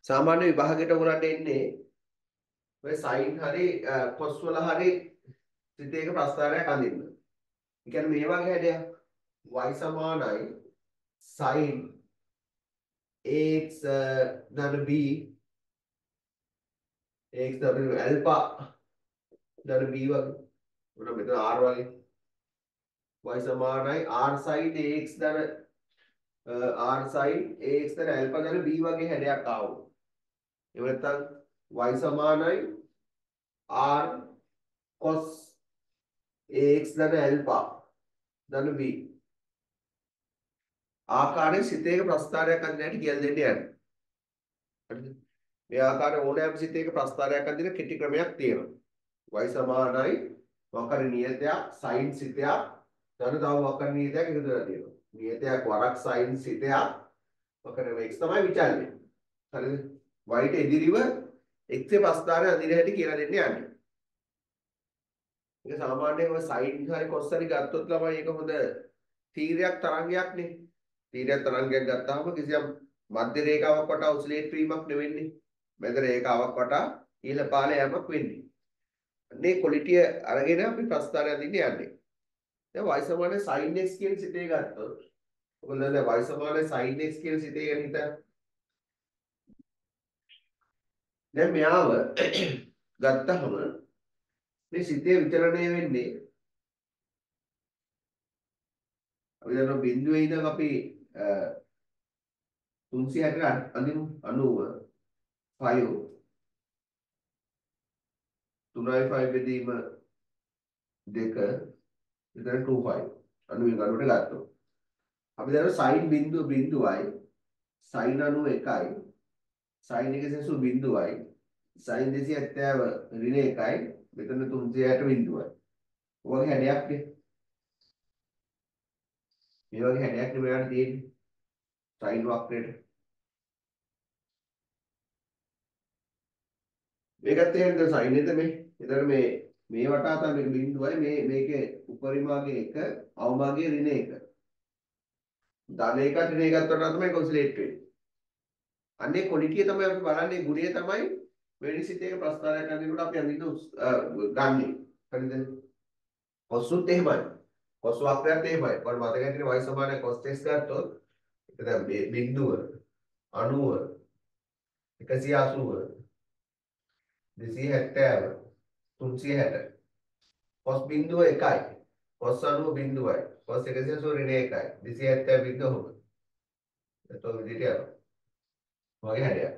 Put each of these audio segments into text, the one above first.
සාමාන්‍ය විභාගයට ඔයගලන්ට එන්නේ ඔය sin හරි cos වල හරි සිතේක ප්‍රස්ථාරයක් අඳින්න. ඒ කියන්නේ මේ වගේ හැඩයක් y සමානයි sin ax ධන b ax ධන alpha ධන b වගේ. උන මෙතන r වගේ y සමානයි r sin ax ධන r sin ax ධන alpha ධන b වගේ හැඩයක් ආවොත්. එහෙම නැත්නම් y සමානයි r cos ax ධන alpha ධන b ආකාරයේ සිතේක ප්‍රස්ථාරයක් අඳින්න හැටි කියලා දෙන්න යන්නේ. හරිද? මේ ආකාරයේ ඕනෑම සිතේක ප්‍රස්ථාරයක් අඳින කෙටි ක්‍රමයක් තියෙනවා. y සමානයි වක්‍ර නියතයක් sin සිතයක් ධන තව වක්‍ර නියතයක් එකතු කරලා තියෙනවා. නියතයක් වරක් sin සිතයක් වක්‍ර x තමයි විචල්්‍ය. හරිද? y ට එදිරිව x ේ ප්‍රස්ථාරය අඳින හැටි කියලා දෙන්න යන්නේ. ඒක සාමාන්‍යයෙන් ඔය sin හරි cos හරි ගත්තොත් ළමයි ඒක හොඳ තීරයක් තරංගයක් නේ. තීරයක් තරංගයක් ගත්තාම කිසියම් මධ්‍ය රේඛාවක් වටා ඔසිලේට් වීමක් නෙවෙන්නේ. මැද රේඛාවක් වටා ඉහළ පහළ යෑමක් වෙන්නේ. මේ ක්වොලිටිය අරගෙන අපි ප්‍රස්ථාරය අඳින්න යන්නේ. දැන් y සමාන sin x කියන සිතේ ගත්තොත් ඔයගොල්ලෝ දැන් y සමාන sin x කියන සිතේ ගැන හිතන්න. දැන් මෙයාව ගත්තහම මේ සිතේ විචලනය වෙන්නේ අපි දන්නවා බිඳුවේ ඉඳන් අපි 360ට අඳිමු 90 5 3යි 5 බෙදීම 2 එතන 25 90 ගන්නට ගත්තොත් අපි දන්නවා sin බිඳුවයි sin 91යි sin 180 බිඳුවයි sin 270 ඍණ 1යි මෙතන 360 බිඳුවයි. ඔයගේ හැඩයක් නේ. මේ වගේ හැඩයක් නේ මෙයාට තියෙන්නේ. sin වක්‍රයට. මේකත් එහෙමද sin එක මේ. ඒතර මේ වටා තමයි මේක බිඳුවයි මේකේ උපරිමාගේ 1 අවමාගේ ඍණ 1. ධන එකත් ඍණ එකත් වටා තමයි කොන්සලේට් වෙන්නේ. අන්නේ ක්වොලිටිය තමයි අපි බලන්නේ ගුණය තමයි වෙනිසිතේක ප්‍රස්ථාරයක් අඳිනකොට අපි අඳින්න ගන්නෙ. හරිද? කොස්සුත් එහෙමයි. කොස් වක්‍රයත් එහෙමයි. ඔයාලට මතක ඇතිනේ y සමානයි cos x ගත්තොත් ඒක දැන් මේ බිඳුව 90 180 270 360 cos බිඳුව 1යි cos 90 බිඳුවයි cos 180 ඍණ 1යි 270 බිඳුව හොම. එතකොට විදිහට යනවා. වගේ හැඩයක්.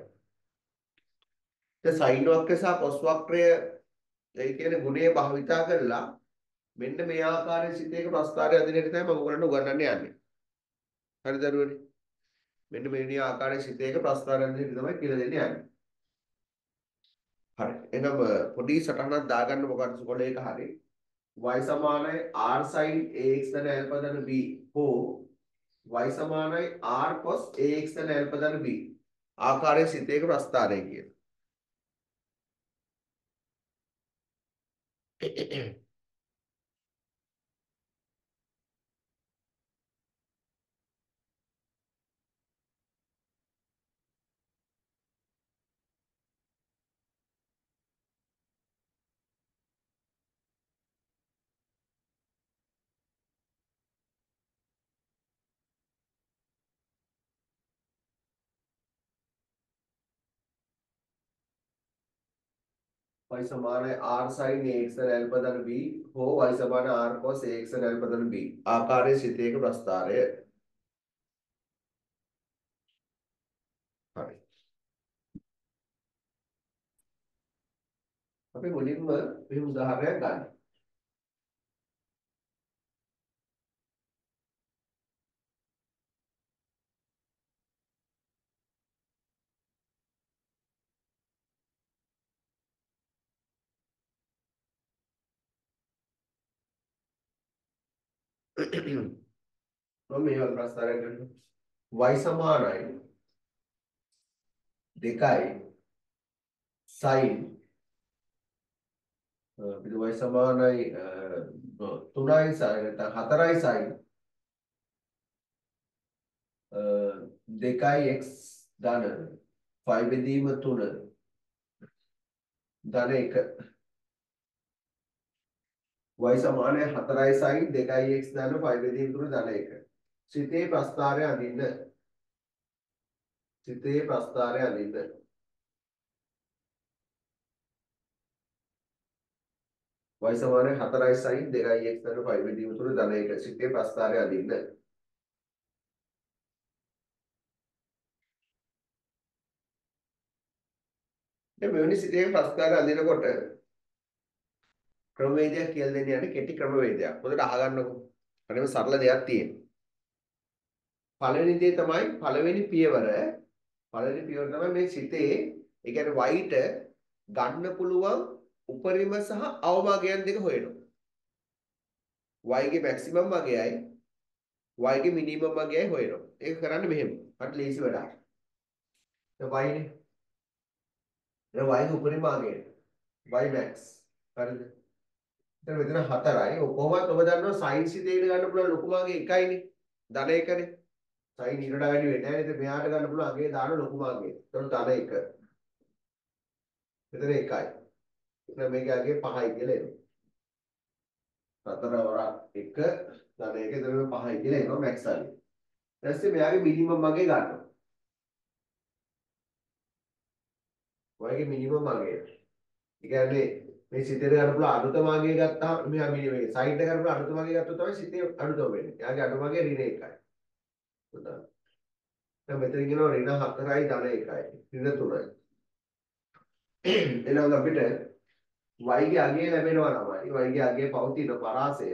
sin වක්‍රය සහ cos වක්‍රය ඒ කියන්නේ ගුණය භාවිතා කරලා මෙන්න මේ ආකාරයේ සිතේක ප්‍රස්ථාරය අදින හැටි තමයි මම ඔයගලන්ට උගන්වන්න යන්නේ. හරි දරුවනේ. මෙන්න මේ ආකාරයේ සිතේක ප්‍රස්ථාරය අදින හැටි තමයි කියලා දෙන්න යන්නේ. හරි. එහෙනම් පොඩි සටහනක් දාගන්න මොකක්ද සුකොල එක හරි. y සමානයි r sin ax ධන alpha ධන b හෝ y සමානයි r cos ax ධන alpha ධන b ආකාරයේ සිතේක ප්‍රස්ථාරය කියන. y समान है r sin ax धन alpha धन b हो y समान है r cos ax धन alpha धन b ආකාරයේ සිතේක ප්‍රස්ථාරය. හරි. අපි මුලින්ම මේ උදාහරණයක් ගන්න. මම මේ වගේ ප්‍රස්ථාරයක් ගන්නවා. y සමානයි 2යි sin පිටු y සමානයි 3යි sin නැත්නම් 4යි sin 2යි x ධන 5 බෙදීම 3 ධන 1 y සමානයි 4යි sin 2යි x ධන 5 බෙදීම 3 ධන 1 සිතේ ප්‍රස්ථාරය අඳින්න සිතේ ප්‍රස්ථාරය අඳින්න y සමානයි 4යි sin 2යි x ධන 5 බෙදීම 3 ධන 1 සිතේ ප්‍රස්ථාරය අඳින්න දැන් මෙවැනි සිතේ ප්‍රස්ථාරය අඳිනකොට ක්‍රමවේදයක් කියලා දෙන්න යන්නේ කෙටි ක්‍රමවේදයක්. හොඳට අහගන්නකො. අනේම සරල දෙයක් තියෙනවා. පළවෙනි දේ තමයි පළවෙනි පියවර තමයි මේ සිතේ ඒ කියන්නේ වයිට ගන්න පුළුවන් උපරිම සහ අවමගයන් දෙක හොයනවා. y ගේ මැක්සිමම් මගයයි y ගේ මිනිමම් මගයයි හොයනවා. ඒක කරන්නේ මෙහෙම. මට ලේසි වැඩක්. දැන් y නේ. දැන් y ගේ උපරිම මගය y max. හරිද? දැන් මෙතන 4යි. කොහොමද ඔබ දන්නවා sin සිතේට ගන්න පුළුවන් ලොකු මාගේ 1යිනේ. ධන 1නේ. sin ඊට වඩා වැඩි වෙන්නේ නැහැ නේද? මෙයාට ගන්න පුළුවන් අගේ දාන ලොකු මාගේ. එතකොට ධන 1. මෙතන 1යි. එතන මේකේ අගේ 5යි කියලා එනවා. 4 වරක් 1 ධන 1 එතන 5යි කියලා එනවා max හරිය. ඊට පස්සේ මෙයාගේ මිනිමම් මගේ ගන්නවා. ඔයගේ මිනිමම් මගේ. ඒ කියන්නේ මේ සිතේ ගන්න පුළුවන් අඩුතමාගේ ගත්තාම මෙහා මිනිමේ සයිඩ් එක ගන්න පුළුවන් අඩුතමාගේ ගත්තොත් තමයි සිතේ අඩුතම වෙන්නේ. එයාගේ අඩුමගේ ඍණ 1යි. උදා. දැන් මෙතන කියනවා ඍණ 4යි ධන 1යි. ඍණ 3යි. එහෙනම් අපිට y ගේ අගය ලැබෙනවා තමයි. y ගේ අගය පවතින පරාසය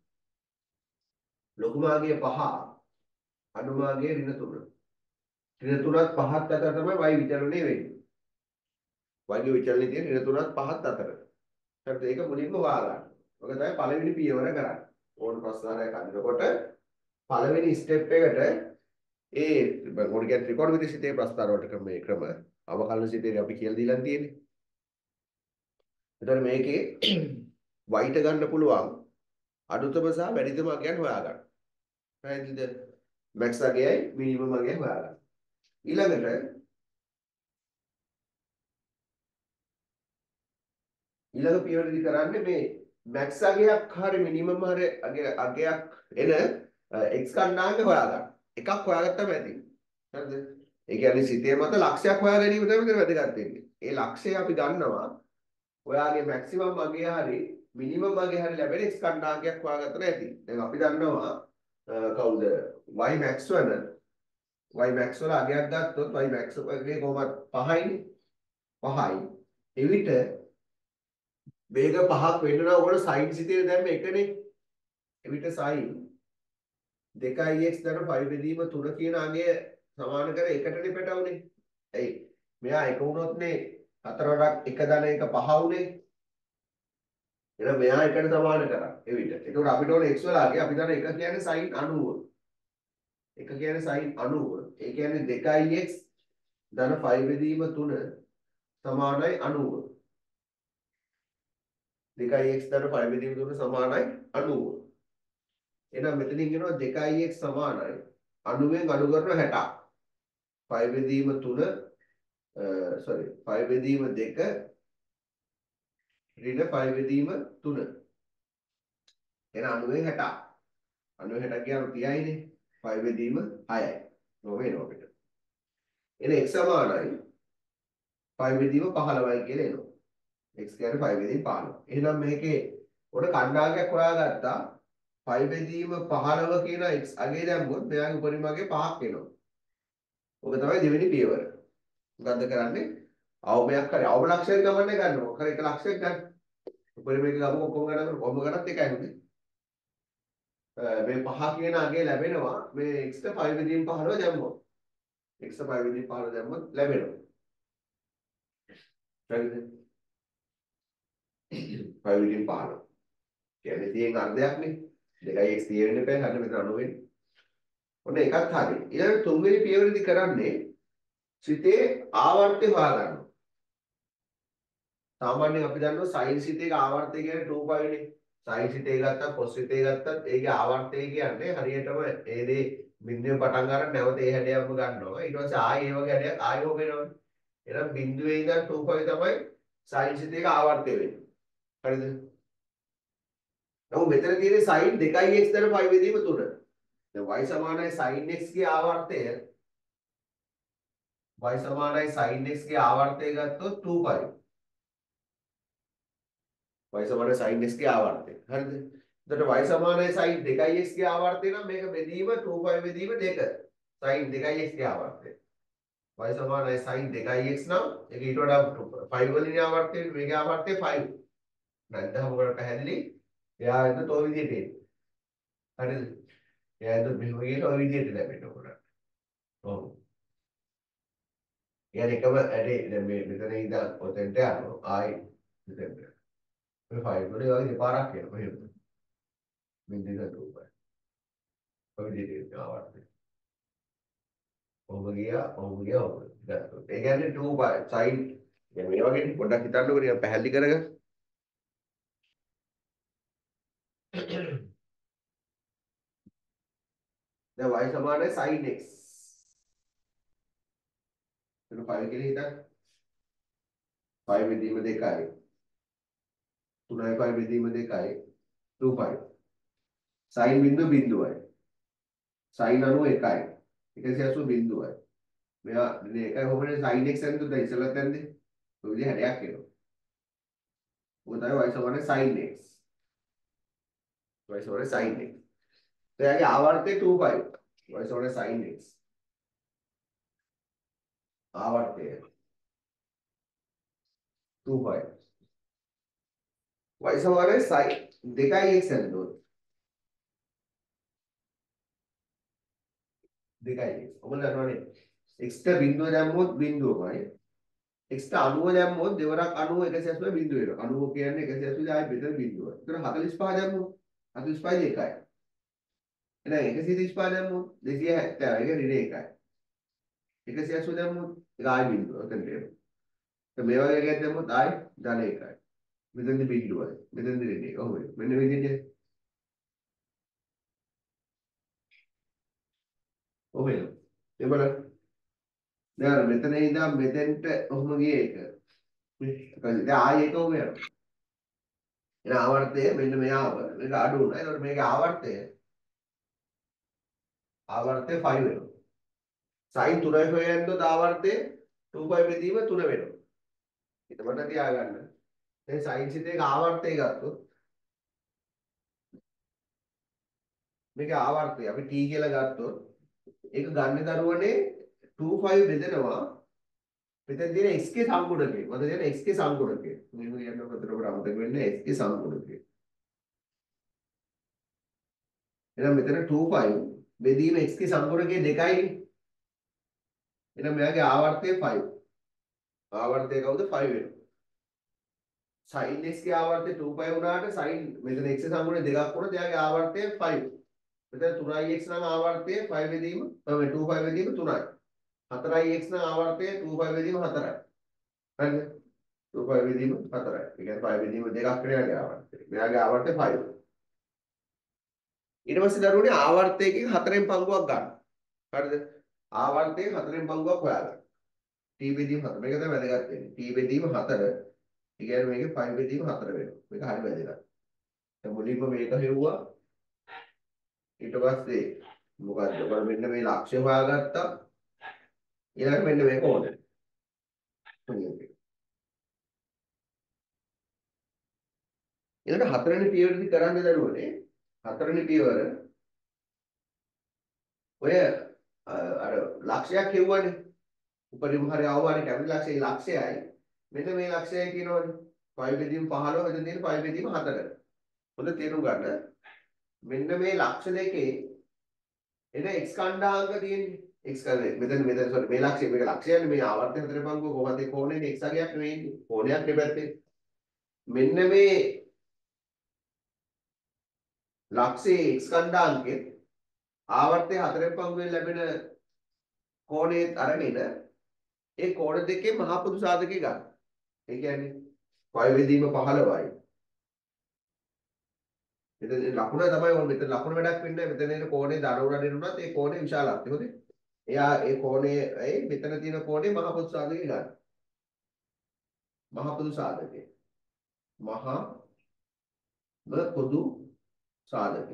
ලොකුමාගේ 5 අඩුමාගේ ඍණ 3. ඍණ 3ත් 5ත් අතර තමයි y විචලනය වෙන්නේ. y ගේ විචලනය තියෙන ඍණ 3ත් 5ත් අතර. හරිද? ඒක මුලින්ම හොයාගන්න. ඔක තමයි පළවෙනි පියවර කරන්නේ. ඕන ප්‍රශ්නාවක් අඳිනකොට පළවෙනි ස්ටෙප් එකට මොකද කියන්නේ ත්‍රිකෝණ විදිහේ ප්‍රස්තාර වලට ක්‍රම අවකලන සිතේ අපි කියලා දීලා තියෙන්නේ. එතකොට මේකේ y ට ගන්න පුළුවන් අඩුතම සහ වැඩිතම අගයන් හොයාගන්න. පැහැදිලිද? max අගයයි minimum අගයයි හොයාගන්න. ඊළඟ පියවරේදී කරන්නේ මේ max අගයක් හරි minimum හරි අගයක් එන x කණ්ඩායම හොයාගන්න. එකක් හොයාගත්තම ඇති. හරිද? ඒ කියන්නේ සිතේ මත ලක්ෂයක් හොයා ගැනීම තමයි මෙතන වැදගත් වෙන්නේ. ඒ ලක්ෂය අපි ගන්නවා ඔයාගේ මැක්සිමම් මගේ හරි මිනිමම් මගේ හරි ලැබෙන x කණ්ඩායමක් හොයාගත්තට ඇති. දැන් අපි දන්නවා කවුද y max වල අගයක් ගත්තොත් y max එකේ කොහොමද 5යිනේ. 5යි. එවිට වේග 5ක් වෙන්න නම් ඔයගොල්ලෝ sin සිතේ දැම්ම එකනේ. එවිට sin 2x ධන 5 බෙදීම 3 කියන අගය සමාන කර එකටනේ පැටවුනේ. එයි මෙයා එක වුණොත්නේ 4 වරක් 1 ධන 1 5 උනේ. එහෙනම් මෙයා එකට සමාන කරා. එවිට. ඒකෝට අපිට ඕනේ x වල අගය අපි දන්න 1 කියන්නේ sin 90. 1 කියන්නේ sin 90. ඒ කියන්නේ 2x ධන 5 බෙදීම 3 සමානයි 90. 2x ධන 5 බෙදීම 3 සමානයි 90. එහෙනම් මෙතනින් කියනවා 2x සමානයි 90ෙන් අඩු කරන 60. 5 බෙදීම 3 5 බෙදීම 2 ඍණ 5 බෙදීම 3. එහෙනම් 90ෙන් 60. 90 60 කියනවා 30යිනේ. 5 බෙදීම 6යි. නොව එනවා අපිට. එහෙනම් x සමානයි 5 බෙදීම 15යි කියලා එනවා. x කියන්නේ 5 බෙදීම 15. එහෙනම් මේකේ උඩ කණ්ඩායමක් හොයාගත්තා 5 බෙදීම 15 කියන x අගේ දැම්මොත් මෙයාගේ උපරිම අගේ 5ක් එනවා. ඔක තමයි දෙවෙනි පියවර. මොකද්ද කරන්නේ? අවමයක් හරි අවම ලක්ෂයක් ගමන්නේ ගන්න. මොකද එක ලක්ෂයක් ගන්න. උපරිම එක ගමු ඔක්කොම ගන්න කොහොම ගන්නත් එකයි නෙමෙයි. මේ 5 කියන අගේ ලැබෙනවා මේ x ට 5 බෙදීම 15 දැම්මොත්. x ට 5 බෙදීම 15 දැම්මොත් ලැබෙනවා. හරිද? 5 බෙදීම 15. කියන්නේ 30න් අර්ධයක්නේ. 2x 30 වෙන්න බෑ. හරිද? මෙතන 90 වෙන්නේ. ඔන්න එකත් හරි. ඊළඟ තුන්වෙනි පියවරේදී කරන්නේ සිතේ ආවර්තය හොයාගන්නවා. සාමාන්‍යයෙන් අපි දන්නවා sin සිතේක ආවර්තය කියන්නේ 2π නේ. sin සිතේ ගත්තා cos සිතේ ගත්තත් ඒකේ ආවර්තය කියන්නේ හරියටම ඒ දේ බිඳුවෙන් පටන් ගන්න නැවත ඒ හැඩයක්ම ගන්නවා. ඊට පස්සේ ආයෙ ඒ වගේ හැඩයක් ආයෙ හොබ වෙනවා. එහෙනම් බිඳුවේ ඉඳන් 2π තමයි sin සිත එක ආවර්තය වෙන්නේ. හරිද? නමුත් මෙතන තියෙන්නේ sin 2x දර 5 බෙදීම 3. දැන් y සමානයි sin x ගේ ආවර්තය y සමානයි sin x ගේ ආවර්තය ගත්තොත් 2π. y සමානයි sin x ගේ ආවර්තය. හරිද? එතකොට y සමානයි sin 2x ගේ ආවර්තය නම් මේක බෙදීම 2π බෙදීම 2. sin 2x ගේ ආවර්තය. y සමානයි sin 2x නම් ඒක ඊට වඩා 5 වලින් ආවර්තය මේකේ ආවර්තය 5. නැත්නම් මොකට පැහැදිලි? එයා එතන ඔය විදිහට එන්නේ. හරිද? එයා එතන මෙහෙම කියන ඔය විදිහට ලැබෙන්න උකට. ඔව්. يعني එකම ඇටේ දැන් මේ මෙතන ඉඳන් ඔතෙන්ට යනවා ආයි මෙතෙන්ට. මේ 5 වල ඒ වගේ දෙපාරක් එනවා මෙහෙම. බින්දුව දුපයි. ඔය විදිහට ආවර්තය. ඔබ ගියා. ගත්තොත්. ඒ කියන්නේ 2π sin දැන් මේ වගේ පොඩ්ඩක් හිතන්නකෝ නිකන් පැහැදිලි කරගන්න. දැන් y සමානයි sin x. එතන 5 කියලා හිතන්න. 5 බෙදීම 2යි. 3යි 5 බෙදීම 2යි. 2π. sin බිඳුවයි. sin 91යි. 180 බිඳුවයි. මෙයා මේකයි කොහොමද sin x යන්නේ දුන්නා ඉස්සෙල්ලා තැන්නේ. ඔය විදිහ හැඩයක් එනවා. ඔය තමයි y සමානයි sin x. y සමානයි sin x. එයාගේ ආවර්තය 2π. y සමානයි sin x. ආවර්තය 2π. y සමානයි sin 2x යනකොට 2x. ඔබලා දන්නවනේ x ට බිඳුව දැම්මොත් බිඳුවමයි. x ට 90 දැම්මොත් දෙවරක් 90 180 බිඳුව වෙනවා. 90 කියන්නේ 180 ආයි මෙතන බිඳුව. ඒතර 45 දැම්මොත් 45 2යි. එහෙනම් 135 දැම්මොත් 270 ඒක ඍණ 1යි. 180 දැම්මොත් ඒක ආයි බිඳුව. එතනට එනවා. මේ වගේ එකක් දැම්මොත් ආයි ධන 1යි. මෙතනදි බිඳුවයි. මෙතනදි ඍණ 1. ඔහොම මෙන්න මේ විදිහට. ඔහොම එනවා. ඒ බලන්න. දැන් මෙතන ඉඳන් මෙතෙන්ට ඔහොම ගියේ එක. දැන් ආයෙ එක ඔහොම යනවා. එන ආවර්තය මෙන්න මෙයා මේක අඩු වුණා. ඒකට මේකේ ආවර්තය 5 වෙනවා. sin 3 හොයනකොට ආවර්තය 2π බෙදීම 3 වෙනවා. එතකොට තියාගන්න. දැන් sin සිතේ ආවර්තය ගත්තොත් මේකේ ආවර්තය අපි t කියලා ගත්තොත් ඒක ගන්න දරුවනේ 25 බෙදෙනවා මෙතන තියෙන x ගේ සංගුණකේ. මොකද තියෙන x ගේ සංගුණකේ. මෙහෙම කියනකොට ඔතන අමතක වෙන්නේ x ගේ සංගුණකේ. එහෙනම් මෙතන 25 බෙදීම x ගේ සංගුණකේ 2යි. එහෙනම් මෙයාගේ ආවර්තය 5. ආවර්තය කවුද 5 වෙනවා. sin x ගේ ආවර්තය 2π වුණාට sin මෙතන x ගේ සංගුණේ දෙකක් වුණොත් එයාගේ ආවර්තය 5. මෙතන 3x නම් ආවර්තය 5 බෙදීම 2π බෙදීම 3යි. 4x නම් ආවර්තය 2π බෙදීම 4යි. හරිද? 2π බෙදීම 4යි. ඒ කියන්නේ 5 බෙදීම දෙකක් වෙනවාගේ ආවර්තය. මෙයාගේ ආවර්තය 5. ඊට පස්සේ දරුවනේ ආවර්තයකින් 4න් පංගුවක් ගන්න. හරිද? ආවර්තයෙන් 4න් පංගුවක් හොයාගන්න. t බෙදීම 4. මේක තමයි වැදගත් වෙන්නේ. t බෙදීම 4. ඒ කියන්නේ මේකේ 5 බෙදීම 4 වෙනවා. මේක හරි වැදගත්. දැන් මුලින්ම මේක හෙව්වා. ඊට පස්සේ මොකද්ද? ඔයාලා මෙන්න මේ ලක්ෂ්‍ය හොයාගත්තා. ඊළඟට මෙන්න මේක ඕනේ. ඊළඟ හතරවෙනි පියවරේදී කරන්න දරුවනේ හතරවෙනි පියවර ඔය අර ලක්ෂයක් හෙව්වනේ. උපරිම හරි අවවාරි කැමති ලක්ෂය ලක්ෂයයි. මෙන්න මේ ලක්ෂයයි කියනවනේ. 5 බෙදීම 15 මෙතන තියෙන 5 බෙදීම 4. හොඳ තේරුම් ගන්න. මෙන්න මේ ලක්ෂ දෙකේ එන x කණ්ඩාංක තියෙන්නේ. x මෙතන sorry මේ ලක්ෂය මේක ලක්ෂයනේ මේ ආවර්තන හතරේ පංගුව කොහොමද ඒ කෝණේ x අගයක් නෙවෙයි ඉන්නේ. කෝණයක් දෙපැත්තේ. මෙන්න මේ ලක්ෂයේ x කණ්ඩාංකේ ආවර්තය හතරෙන් පංගුවෙන් ලැබෙන කෝණේ අරගෙන ඒ කෝණ දෙකේ මහා පොදු සාධකය ගන්න. ඒ කියන්නේ 5 බෙදීම 15යි. මෙතන ලකුණ තමයි ඕන මෙතන ලකුණ වැඩක් වෙන්නේ නැහැ. මෙතන එන කෝණේ ධන උරගෙන උනත් ඒ කෝණේ විශාලත්වය. හොඳේ. එයා ඒ කෝණේ මෙතන තියෙන කෝණේ මහා පොදු සාධකය ගන්න. මහා පොදු සාධකය. මහා පොදු සාධකය.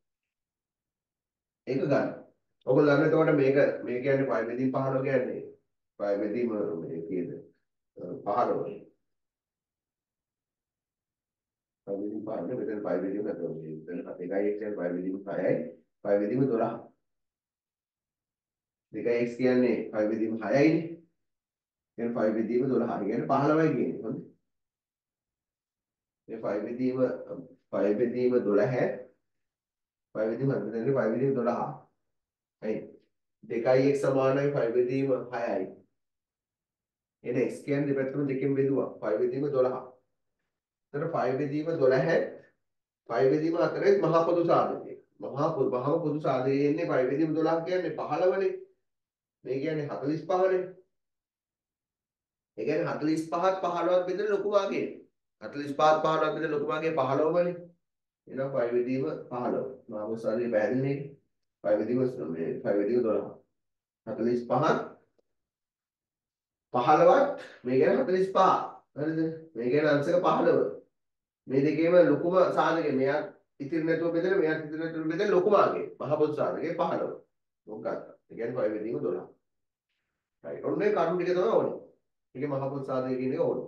ඒක ගන්න. ඔබ දන්න එතකොට මේ කියන්නේ පයි බෙදීම 15 කියන්නේ පයි බෙදීම මේ කීයද? 15. පයි බෙදීම 15 මෙතන පයි බෙදීම නැතෝ මේ මෙතන 1x කියන්නේ පයි බෙදීම 6යි. පයි බෙදීම 12. 2x කියන්නේ පයි බෙදීම 6යිනේ. කියන්නේ පයි බෙදීම 12. කියන්නේ 15යි කියන්නේ. හොඳයි. මේ පයි බෙදීම 12 පයි බෙදීම මෙතන පයි බෙදීම 12. හරි. 2x සමානයි පයි බෙදීම 6යි. එන x කියන්නේ දෙපැත්තම දෙකෙන් බෙදුවා. පයි බෙදීම 12. එතන පයි බෙදීම 12 පයි බෙදීම 4 මහා පොදු සාධකය. මහා පොදු සාධකයේ ඉන්නේ පයි බෙදීම 12 කියන්නේ 15නේ. මේ කියන්නේ 45නේ. ඒ කියන්නේ 45ත් 15ත් බෙදෙන ලොකු භාගය. 45ත් 15ත් බෙදෙන ලොකු භාගය 15වනේ. එහෙනම් පයි බෙදීම 15. මහා පොදු සාධකයේ පැහැදිලිනේ. පයි බෙදීම මේ පයි බෙදීම 12. 45ත් 15ත් මේ කියන්නේ 45. හරිද? මේ කියන්නේ අංශක 15. මේ දෙකේම ලොකුම සාධකය මෙයා ඉතිරි නැතුව බෙදෙන මෙයා ඉතිරි නැතුව බෙදෙන ලොකුම ආගේ මහ පොදු සාධකය 15. මොකක්ද? ඒ කියන්නේ පයි බෙදීම 12. right. ඔන්න ඒ කරුණු ටික තමයි ඕනේ. ඒකේ මහ පොදු සාධකය කියන එක ඕනේ.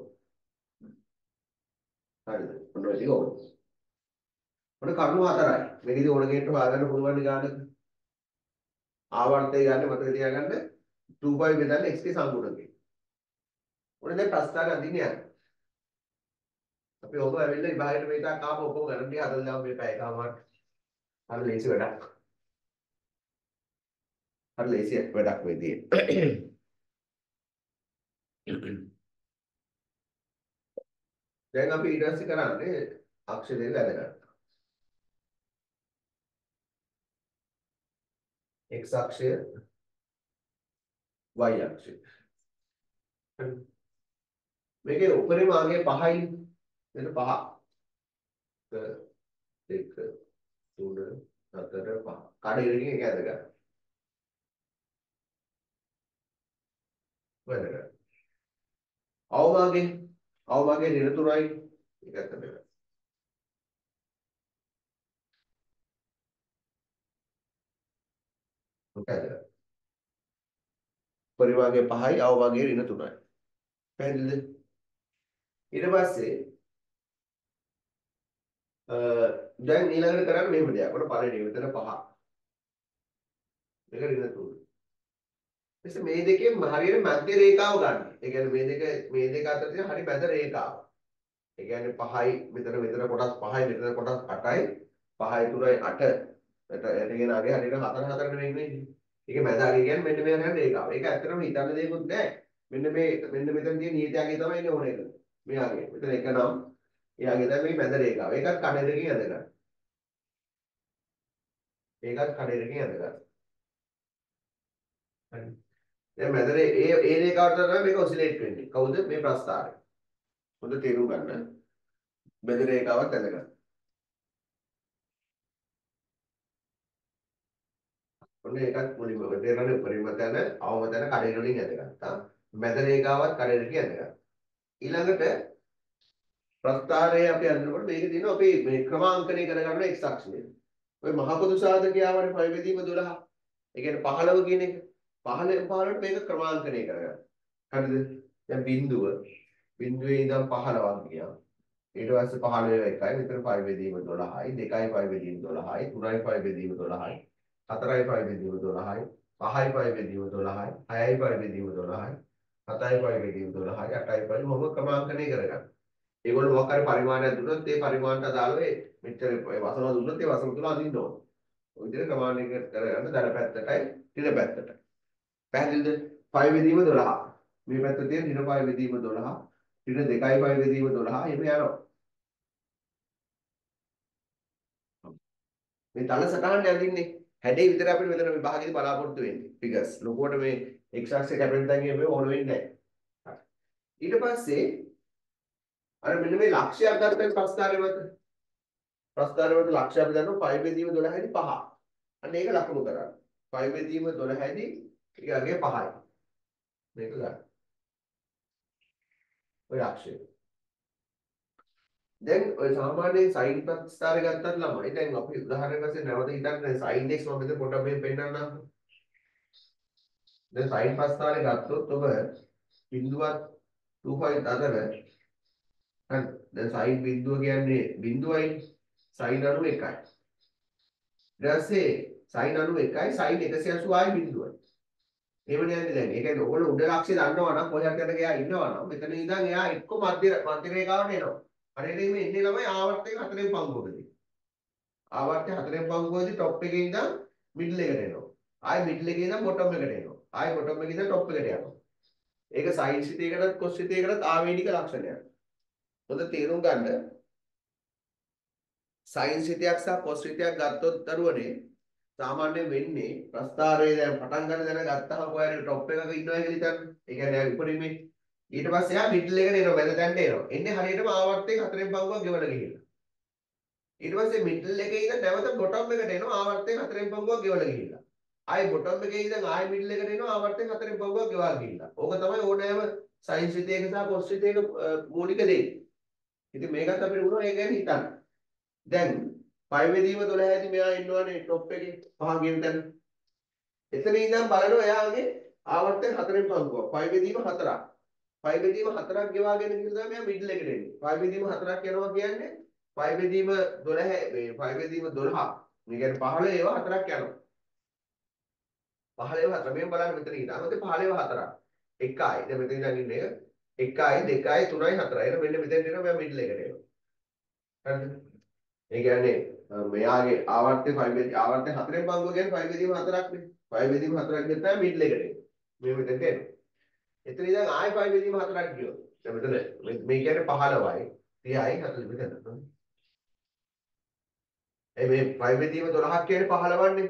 හරිද? ඔන්න ඔය ටික ඕනේ. ඔන්න කරුණු හතරයි. මේකේදී ඕන කෙනෙක්ට හොයාගන්න පුළුවන් ගානක ආවර්තය ගන්න මතක තියාගන්න 2π බෙදන්නේ x ගේ සංගුණකේ. ඔන්න දැන් ප්‍රස්තාර අදින්න යන්න. අපි ඔබ ඇවිල්ලා විභාගයට මේ තාක් ආපහු ඔක්කොම ගණන් ටික හදලා දාමු මේ පැය එකමාරක්. හරි ලේසි වැඩක්. හරි ලේසි වැඩක් මේ තියෙන්නේ. දැන් අපි ඊට පස්සේ කරන්නේ අක්ෂරයෙන් වැද ගන්න. x අක්ෂය y අක්ෂය. මේකේ උපරිම අංගය 5යි. එතන 5. 1 2 3 4 5. කඩේකින් එක ඇද ගන්න. වැද ගන්න. අවමාගේ ඍණ 3යි. ඒක ඇත්ත වෙනවා. මොකද? පරිවාගයේ 5යි අවවාගයේ ඍණ 3යි. පැහැදිලිද? ඊට පස්සේ දැන් ඊළඟට කරන්නේ මෙහෙම දෙයක්. ඔන්න පළවෙනි මෙතන 5. මේක ඍණ 3. එතකොට මේ දෙකේ හරියට මැද රේඛාව ගන්න. ඒ කියන්නේ මේ දෙක අතර තියෙන හරි මැද රේඛාව. ඒ කියන්නේ 5යි මෙතන කොටස් 5යි මෙතන කොටස් 8යි 5යි 3යි 8 එතන අගේ හරියට 4 4 නෙවෙයි වෙන්නේ. ඒකේ මැද අගේ කියන්නේ මෙන්න මේ යන රේඛාව. ඒක ඇත්තටම හිතන්න දෙයක්වත් නැහැ. මෙන්න මෙතන තියෙන නියත අගේ තමයි ඉන්නේ ඕන එක. මේ අගේ. මෙතන එක නම් ඒ අගේ තමයි මේ මැද රේඛාව. ඒකත් කඩේකින් ඇද ගන්න. ඒකත් කඩේකින් ඇද ගන්න. හරි. දැන් මැදේ ඒ රේඛාවට තමයි මේක ඔසිලේට් වෙන්නේ. කවුද මේ ප්‍රස්ථාරය. හොඳ තේරුම් ගන්න. මැද රේඛාවත් ඇද ගන්න. ඔන්න ඒකත් මුලින්ම තේරෙන්නේ උපරිම තැන අවම තැන කඩේර වලින් ඇද ගත්තා. මැද රේඛාවත් කඩේරකින් ඇද ගත්තා. ඊළඟට ප්‍රස්ථාරය අපි අඳිනකොට මේකේ තියෙනවා අපි මේ ක්‍රමාංකණය කරගන්න x අක්ෂය. ඔය මහ පොදු සාධකය ආවනේ පයි බෙදීම 12. ඒ කියන්නේ 15 කියන එක. 15ට මේක ක්‍රමාංකණය කරගන්න. හරිද? දැන් බිඳුවේ ඉඳන් 15ක් ගියා. ඊට පස්සේ 15 එකයි මෙතන පයි බෙදීම 12යි 2යි පයි බෙදීම 12යි 3යි පයි බෙදීම 12යි 4යි පයි බෙදීම 12යි 5යි පයි බෙදීම 12යි 6යි පයි බෙදීම 12යි 7යි පයි බෙදීම 12යි 8යි පයි මොකක් ක්‍රමාංකණය කරගන්න. ඒගොල්ලෝ මොකක් හරි පරිමාණයක් දුන්නොත් ඒ පරිමාණයට අදාළව මෙච්චර වසන දුන්නොත් ඒ වසන තුන අදින්න ඕන. ඔය විදිහට ක්‍රමාණය කරගන්න දර පැත්තටයි තිර පැත්තටයි. පැහැදිලිද? පයි බෙදීම 12. මේ පැත්තේ තියෙන දින පයි බෙදීම 12. දින 2යි පයි බෙදීම 12. එහෙම යනවා. මේ තල සටහනට ඇදින්නේ හැඩේ විතර අපිට මෙතන විභාගයේදී බලාපොරොත්තු වෙන්නේ. ෆිගර්ස්. ලොකුවට මේ x අක්ෂය කැපෙන තැන් මේ ඕන වෙන්නේ නැහැ. ඊට පස්සේ අර මෙන්න මේ ලක්ෂයක් ගන්න ප්‍රස්ථාරය මත. ප්‍රස්ථාරය මත ලක්ෂය අපි දන්නවා පයි බෙදීම 12යි 5. අන්න ඒක ලකුණු කරන්න. පයි බෙදීම 12යි ඊගාගේ 5යි. මේක ගන්න. ඔය අක්ෂය. දැන් ඔය සාමාන්‍යයෙන් sin ප්‍රතිස්ථාරය ගත්තත් ළමයි දැන් අපි උදාහරණයක් වශයෙන් නැවත හිතන්න දැන් sin x මම මෙතන පොඩ්ඩක් මේ පෙන්නන්නම්. දැන් sin ප්‍රතිස්ථාරය ගත්තොත් ඔබ බිඳුවක් 2.4 හරි. දැන් sin බිඳුව කියන්නේ බිඳුවයි sin 91යි. ඊට පස්සේ sin 91යි sin 180යි බිඳුවයි. එහෙම නෑනේ දැන්. ඒ කියන්නේ ඔයගොල්ලෝ උඩ අක්ෂය දන්නවා නම් කොහේ හරි යනක එයා ඉන්නවා නම් මෙතන ඉඳන් එයා එක්ක මධ්‍ය රේඛාවට එනවා. හරියට මේ එන්නේ ළමයි ආවර්තයෙන් 4න් පංගුවකදී. ආවර්තය 4න් පංගුවකදී টොප් එකේ ඉඳන් මිඩල් එකට එනවා. ආයි මිඩල් එකේ ඉඳන් බොටම් එකට එනවා. ආයි බොටම් එකේ ඉඳන් টොප් එකට යනවා. ඒක sin සිතයකටත් cos සිතයකටත් ආවේනික ලක්ෂණයක්. හොඳ තේරුම් ගන්න. sin සිතයක් සහ cos සිතයක් ගත්තොත් දරුවනේ සාමාන්‍යයෙන් වෙන්නේ ප්‍රස්ථාරයේ දැන් පටන් ගන්න දැන ගත්තාම ඔයාලේ টොප් එකක ඉන්නවා කියලා හිතන්න. ඒ කියන්නේ උඩින්මේ ඊට පස්සේ එයා මිඩල් එකට එනවා මැද තැනට එනවා. එන්නේ හරියටම ආවර්තයෙන් 4න් පංගුවක් ගෙවලා ගිහිල්ලා. ඊට පස්සේ මිඩල් එකේ ඉඳන් නැවත බොටම් එකට එනවා ආවර්තයෙන් 4න් පංගුවක් ගෙවලා ගිහිල්ලා. ආයි බොටම් එකේ ඉඳන් ආයි මිඩල් එකට එනවා ආවර්තයෙන් 4න් පංගුවක් ගෙවලා ගිහිල්ලා. ඕක තමයි ඕනෑම sin සිතයක සහ cos සිතයක මූලික දේ. ඉතින් මේකත් අපිට උනෝ ඒ ගැන හිතන්න. දැන් 5 වෙදීම 12 දී මෙයා ඉන්නවනේ টොප් එකේ පහ කියන තැන. එතන ඉඳන් බලනවා එයාගේ ආවර්තන 4න් පංගුවක්. 5 වෙදීම 4ක්. 5 වෙදීම 4ක් ගෙවාගෙන ගිහින් තමයි මෙයා මිඩල් එකට එන්නේ. 5 වෙදීම 4ක් යනවා කියන්නේ 5 වෙදීම 12 මේ 5 වෙදීම 12. මේ කියන්නේ 15 ඒවා 4ක් යනවා. 15 4 මෙහෙම බලන්න මෙතන ඉඳන්. අමතේ 15 4ක්. 1යි. දැන් මෙතන ඉඳන් ඉන්නේ 1යි 2යි 3යි 4යි. එන මෙන්න මෙතෙන් එනවා මෙයා මිඩල් එකට එනවා. හරිද? ඒ කියන්නේ මෙයාගේ ආවර්තය 5 වෙදි ආවර්තය 4න් පංගුව කියන්නේ 5 වෙදීම 4ක් නේ. 5 වෙදීම 4ක් ගියත් තමයි මිඩල් එකට එන්නේ. මේ මෙතෙන්ට එනවා. එතන ඉඳන් ආයෙ 5 වෙදීම 4ක් ගියොත්. දැන් මෙතන මේ කියන්නේ 15යි 30යි 40 මෙතන. මේ 5 වෙදීම 12ක් කියන්නේ 15න්නේ.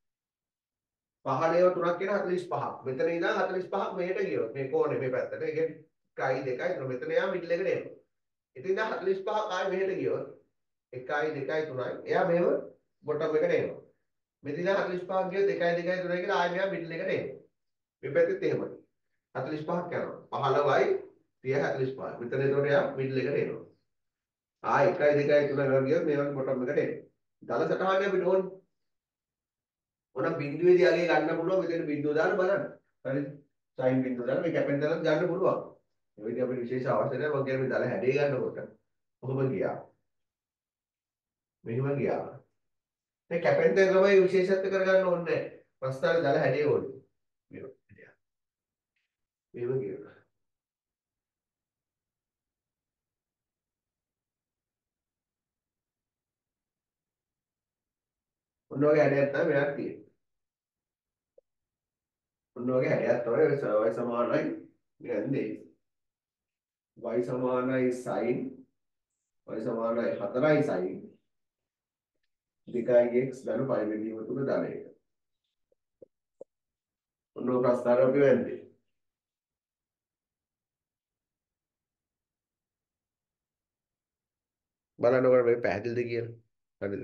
15 3ක් කියන 45ක්. මෙතන ඉඳන් 45ක් මෙහෙට ගියොත් මේ කෝණේ මේ පැත්තට. ඒ කියන්නේ 1යි 2යි 3 මෙතන යා මිඩල් එකට එනවා. ඉතින් ඉඳන් 45ක් ආයෙ මෙහෙට ගියොත් 1යි 2යි 3යි එයා මෙහෙම බොටම් එකට එනවා. මෙතන ඉඳන් 45ක් ගියොත් 1යි 2යි 3යි කියලා ආයෙ මෙයා මිඩල් එකට එනවා. මේ පැත්තෙත් එහෙමයි. 45ක් යනවා. 15යි 30 45. මෙතන එතකොට එයා මිඩල් එකට එනවා. ආයෙ 1යි 2යි 3යි ගියොත් මේ වගේ බොටම් එකට එනවා. දල සටහනේ අපිට ඕනේ. ඕනම් බිඳුවේදී අගේ ගන්න පුළුවන් මෙතන බිඳුව දාලා බලන්න. හරිද? සයින් බිඳුව දාලා මේ කැපෙන් දාලා ගන්න පුළුවන්. ඒ විදිහ අපිට විශේෂ අවශ්‍ය නැහැ. මම කියන්නේ මේ දල හැඩේ ගන්නකොට කොහොම ගියා. මෙහෙම ගියා. මේ කැපෙන් දැන් තමයි විශේෂත්ව කරගන්න ඕනේ නැහැ. ප්‍රස්ථාරේ දල හැඩේ ඕනේ. මෙහෙම ගියා. ඔන්න ඔය හැඩයක් තමයි මෙයාට තියෙන්නේ. ඔන්න ඔය හැඩයක් තමයි y සමානයි කියන්නේ. y සමානයි sin y සමානයි 4යි sin 2x ධන 5 වෙදීම තුන ධන 1. ඔන්න ඔය ප්‍රස්ථාරය අපි වෙන්නේ. බලන්නකොට මේ පැහැදිලිද කියලා. හරිද?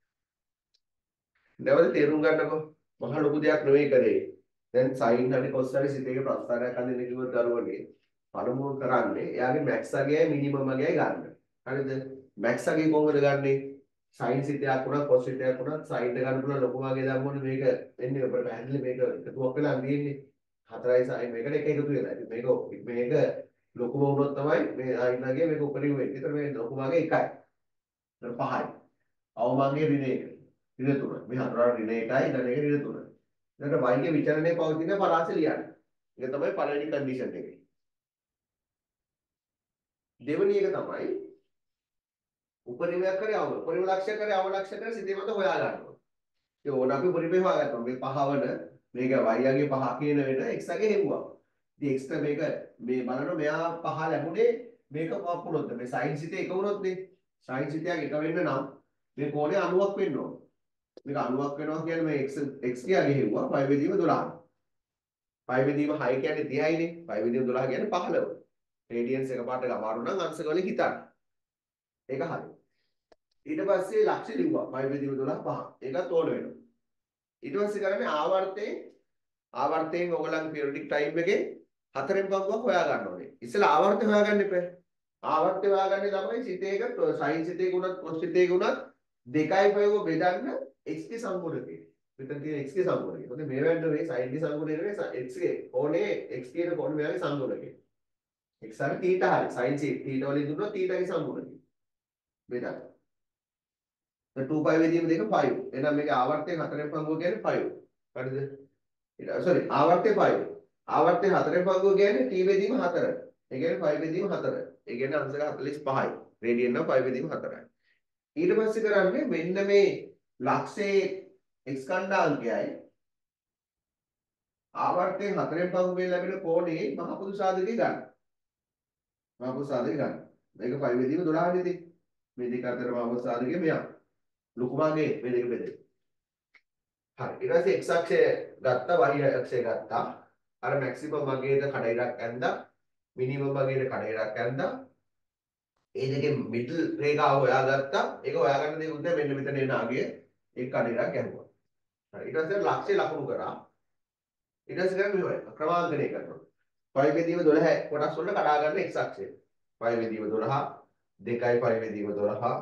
නැවත තේරුම් ගන්නකො. මහ ලොකු දෙයක් නෙවෙයි කරේ. දැන් sin හරි cos හරි සිතේක ප්‍රස්ථාරයක් අඳින්න කිව්වොත් දරුවනේ පළමුව කරන්නේ එයාගේ max අගයයි minimum අගයයි ගන්න. හරිද? max අගය කොහොමද ගන්නෙ? sin සිතයක් උනත් cos සිතයක් උනත් sin එක ගන්න පුළුවන් ලොකුම අගය දාමුනේ මේක එන්නේ අපිට පැහැදිලි මේක එකතුවක් වෙලා තියෙන්නේ. 4යි sin මේකට එක එකතු වෙලා. ඉතින් මේක ලොකුම වුණොත් තමයි මේ sin අගය මේක උපරිම වෙන්නේ. ඒතර මේ ලොකුම අගය 1යි. 5යි. අවම අගය ඍණ 1. ඍණ 3. මේ හතරට ඍණ 1යි ධන 1 ඍණ 3. එතකොට y ගේ විචලනයේ පවතින පරාසය ලියන්න. ඒක තමයි පළවෙනි කන්ඩිෂන් එක. දෙවෙනි එක තමයි උපරිමයක් කරේ අවම. උපරිම ලක්ෂ්‍ය කරේ අවලක්ෂ්‍ය කරේ සිතේ මත හොයා ගන්නවා. ඒ ඕන අපි උපරිමේ හොයාගත්තා. මේ පහවන මේක y ගේ 5 කියන වෙන x ගේ හෙව්වා. ඉතින් x මේක මේ බලනවා මෙයා 5 ලැබුණේ මේක වපුනොත් මේ sin සිතේ එක වුණොත් නේ. sin සිතයක් එක වෙන්න නම් මේ කෝණය 90ක් වෙන්න ඕන. මේක 90ක් වෙනවා කියන්නේ මේ x කියාගේ හෙව්වා 5 වෙදීම 12. 5 වෙදීම 6 කියන්නේ 30යිනේ. 5 වෙදීම 12 කියන්නේ 15. රේඩියන්ස් එක පාට අමාරු නම් අංශක වලින් හිතන්න. ඒක හරි. ඊට පස්සේ ලක්ෂ්‍ය ලිව්වා 5 වෙදීම 12 5. ඒකත් ඕන වෙනවා. ඊට පස්සේ කරන්නේ ආවර්තයෙන් ඔයගලගේ පිරියොඩික් ටයිම් එකේ හතරෙන් පංගුවක් හොයා ගන්න ඕනේ. ඉස්සෙල්ලා ආවර්තය හොයාගන්න එපා. ආවර්තය හොයාගන්නේ තමයි සිතේක sin සිතේක උනත් cos සිතේක උනත් 2/5 බෙදන්න x ගේ සංගුණකේ. මෙතන තියෙන x ගේ සංගුණකේ. හොඳ මේ වෙන්න මේ sin ගේ සංගුණේ නෙවෙයි x ගේ ඕනේ x කියන කොණ මෙයාගේ සංගුණකේ. x හරි θ හරි sin θ වලින් දුන්නොත් θ ගේ සංගුණකේ. බෙදන්න. දැන් 2π වෙදීම දෙක 5. එහෙනම් මේකේ ආවර්තය හතරෙන් පංගුව කියන්නේ 5. හරිද? sorry ආවර්තය 5. ආවර්තය හතරෙන් පංගුව කියන්නේ t බෙදීම 4. ඒ කියන්නේ 5 බෙදීම 4. ඒ කියන්නේ අංශක 45යි. රේඩියන් නම් 5 බෙදීම 4යි. ඊට පස්සේ කරන්නේ මෙන්න මේ ලක්ෂයේ x කණ්ඩාංකයයි ආවර්තයෙන් හතරෙන් පංගුවෙන් ලැබෙන කෝණේ මහ පොදු සාධකය ගන්න. මහ පොදු සාධකය ගන්න. මේක 5 බෙදීම 12 නේ ඉතින්. මේ දෙක අතර මහ පොදු සාධකය මෙයා. ලොකු මාගේ මේ දෙක බෙදෙන්න. හරි. ඊට පස්සේ x අක්ෂය ගත්තා y අක්ෂය ගත්තා. අර මැක්සිමම් මගේද කඩයිරක් ඇඳා මිනිමම් මගේද කඩයිරක් ඇඳා ඒ දෙකේ මිඩල් රේඛාව හොයාගත්තා. ඒක හොයාගන්න දෙයක් නෑ. මෙන්න මෙතන එන අගය ඒක කඩේරක් ගැහුවා. හරි. ඊට පස්සේ ලක්ෂ්‍ය ලකුණු කරා. ඊට පස්සේ කරන්නේ මෙහෙමයි. ක්‍රමාංකණය කරනවා. 5 බෙදීම 12 කොටස් වලට කඩා ගන්න x අක්ෂය. 5 බෙදීම 12, 2යි 5 බෙදීම 12,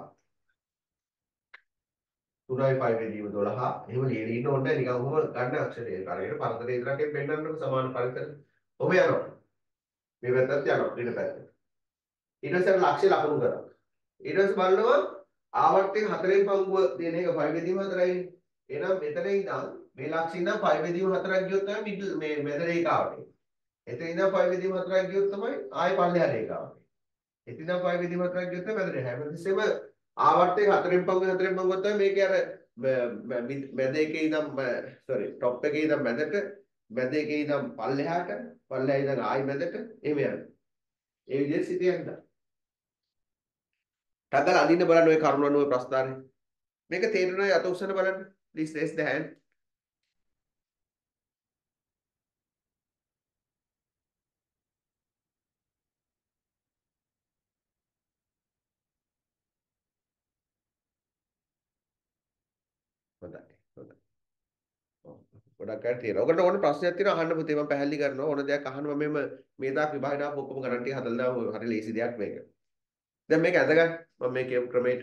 3යි 5 බෙදීම 12. එහෙම ලියලා ඉන්න ඕනේ නිකන් ඔහොම ගන්න අක්ෂරය. කරගෙන පරතරේ විතරක් පෙන්නන්නකො සමාන පරිතර. ඔහොම යනවා. මේ පැත්තට යනවා ඊට පැත්තට. ඊට පස්සේ ලක්ෂ්‍ය ලකුණු කරා. ඊට පස්සේ බලනවා ආවර්තයෙන් හතරෙන් පංගුව දෙන එක 5 බෙදීම 4යි. එහෙනම් මෙතන ඉඳන් මේ ලක්ෂ්‍ය ඉඳන් 5 බෙදීම 4ක් ගියොත් තමයි මිඩල් මේ මැද රේඛාවට. එතන ඉඳන් 5 බෙදීම 4ක් ගියොත් තමයි ආයෙ පල්ලෙහා රේඛාවට. එතන ඉඳන් 5 බෙදීම 4ක් ගියොත් තමයි මැද රේඛාව. හැමතිස්සෙම ආවර්තයෙන් හතරෙන් පංගුව තමයි මේකේ අර මැද එකේ ඉඳන් sorry টොප් එකේ ඉඳන් මැදට මැද එකේ ඉඳන් පල්ලෙහාට පල්ලෙහා ඉඳන් ආයෙ මැදට එහෙම යනවා. ඒ විදිහට සිටියන්න. ටගල අඳින්න බලන්න ওই කරුණ අනුව ප්‍රස්ථාරේ. මේක තේරෙනවා අත උස්සන බලන්න. Please raise the hand. හොඳයි. හොඳයි. ඔව්. ගොඩක් අය තේරෙනවා. ඔකට ඕන ප්‍රශ්නයක් තියෙනවා අහන්න පුතේ මම පැහැදිලි කරනවා. ඕන දෙයක් අහන්න මම මේ දාක් විභාගයට ආපු ඔක්කොම ගණන් ටික හදලා දාමු. හරි ලේසි දෙයක් මේක. දැන් මේක ඇඳගන්න. මම මේ කියපු ක්‍රමයට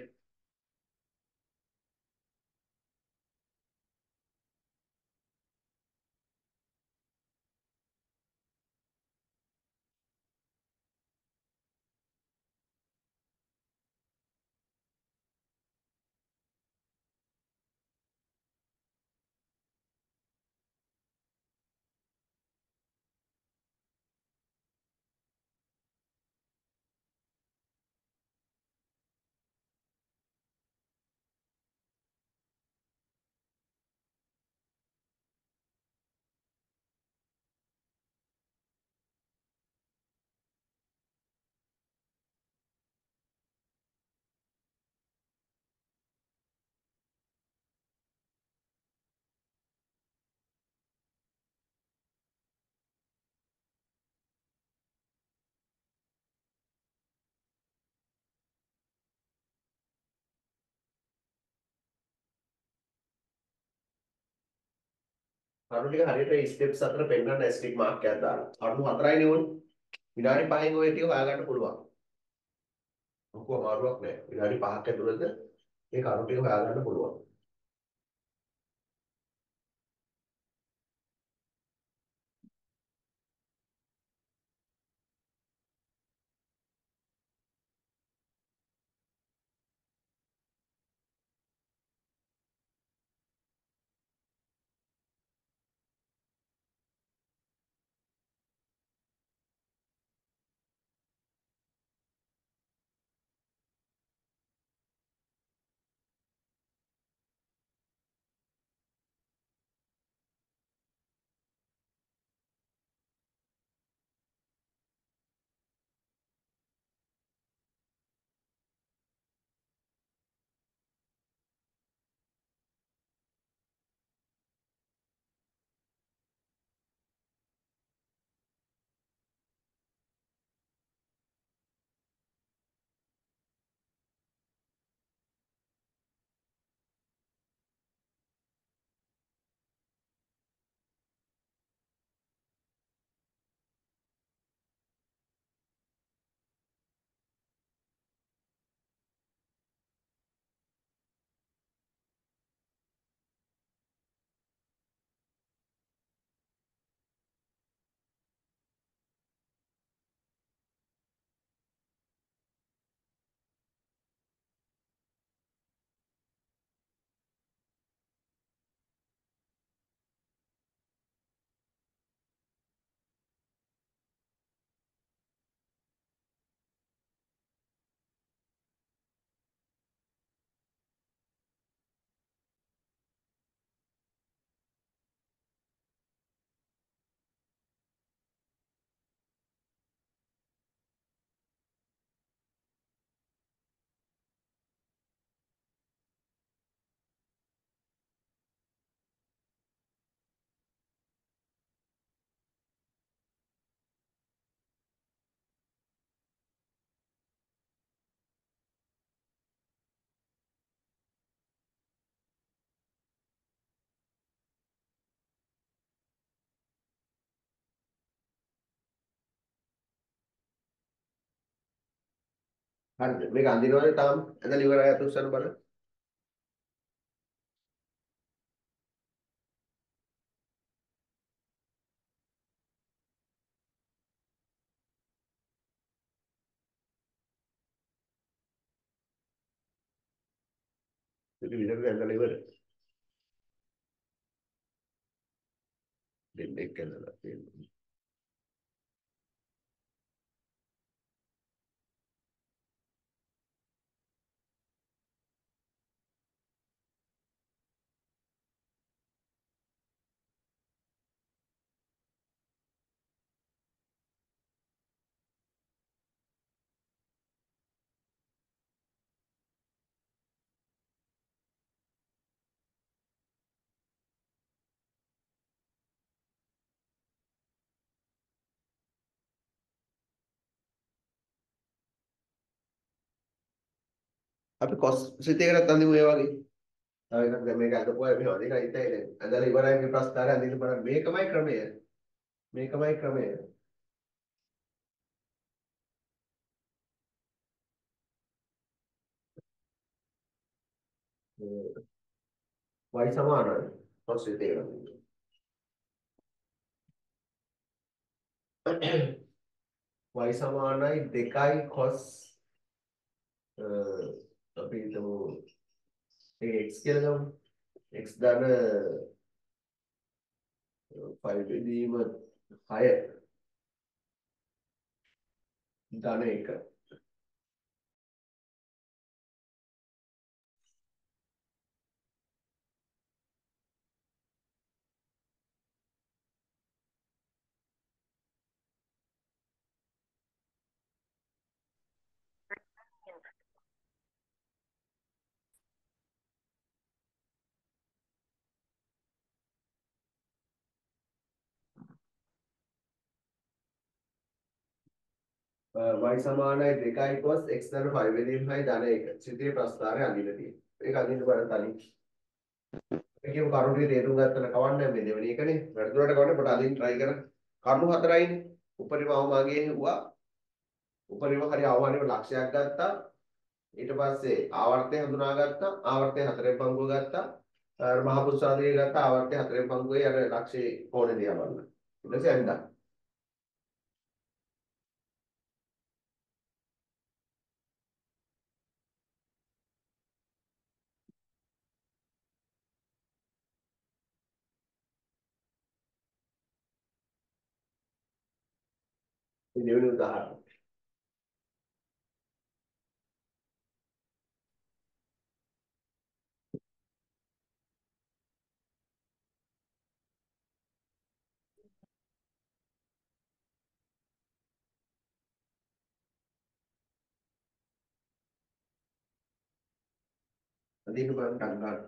කරුණු ටික හරියට ස්ටෙප්ස් අතර පෙන්නන්න ස්ටික් මාක් එකක් දාලා. කරුණු 4යිනේ ඕනේ. විනාඩි 5න් ඔය ටික හොයාගන්න පුළුවන්. ලොකු අමාරුවක් නෑ. විනාඩි 5ක් ඇතුළත මේ කරුණු ටික හොයාගන්න පුළුවන්. හරිද මේක අඳිනවනේ තාම ඇඳලා ඉවරයි අත උස්සන්න බලන්න මේක විතර ඇඳලා ඉවරයි දෙන්න එක්ක ඇඳලා තියෙනවා අපි කොස් සිතේකටත් අඳිමු ඒ වගේ තව එකක් දැන් මේක අඳපුවා මෙහෙම අඳිනා ඉතින් දැන් ඇඳලා ඉවරයි මේ ප්‍රස්තාරය අඳින්න බලන්න මේකමයි ක්‍රමය මේකමයි ක්‍රමය y සමානයි කොස් සිතේකට y සමානයි 2 cos අපි හිතමු ඒක x කියලා ගමු x ධන 5 බෙදීම 6 ධන 1 y සමානයි 2 cos x ධන 5 බෙදීම 6 ධන 1 සිතේ ප්‍රස්ථාරය අඳින්න තියෙනවා ඒක අඳින්න බලන්න තනින් කියමු කරුණු ටික තේරුම් ගත්තට කවන්නේ මේ දෙවෙනි එකනේ වැඩිදුරට කවන්නේ පොඩ අදින් try කරන්න කරුණු හතරයිනේ උපරිම අවමාගයේ හුවා උපරිම හරි අවමානයේ ලක්ෂයක් ගත්තා ඊට පස්සේ ආවර්තය හඳුනාගත්තා ආවර්තය හතරෙන් පංගුව ගත්තා අර මහ පුරුෂාදේ ගත්තා ආවර්තය හතරෙන් පංගුවේ අර ලක්ෂයේ කෝණේ දිහා බලන්න ඊට පස්සේ ඇඳා මේ දෙවෙනි උදාහරණ අදින්න බලන්න ගන්න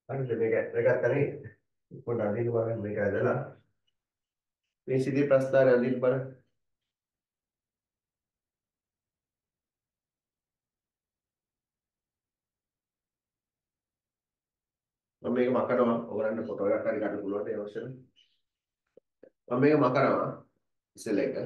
හරිද මේක කරේ පොඩ්ඩක් අදින්න බලන්න මේක ඇදලා මේ සිද්ධි ප්‍රස්තාරය අදින්න බලන්න මම මේක මකනවා ඔයගලන්ට ෆොටෝ එකක් හරි ගන්න පුළුවන් ඒ අවශ්‍යම මම මේක මකනවා ඉස්සෙල්ලා එක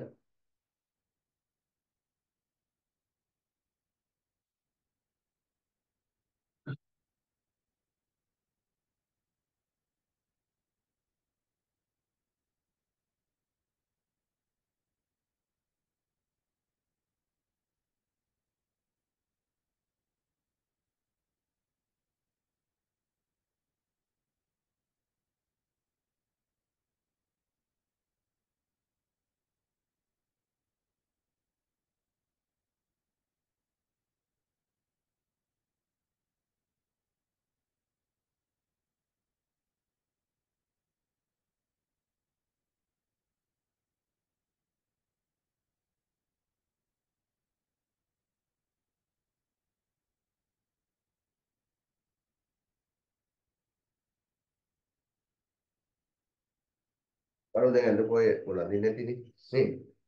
baru දැන් අඳ පොයේ මොනවද ඉන්නේ නැතිනේ නේ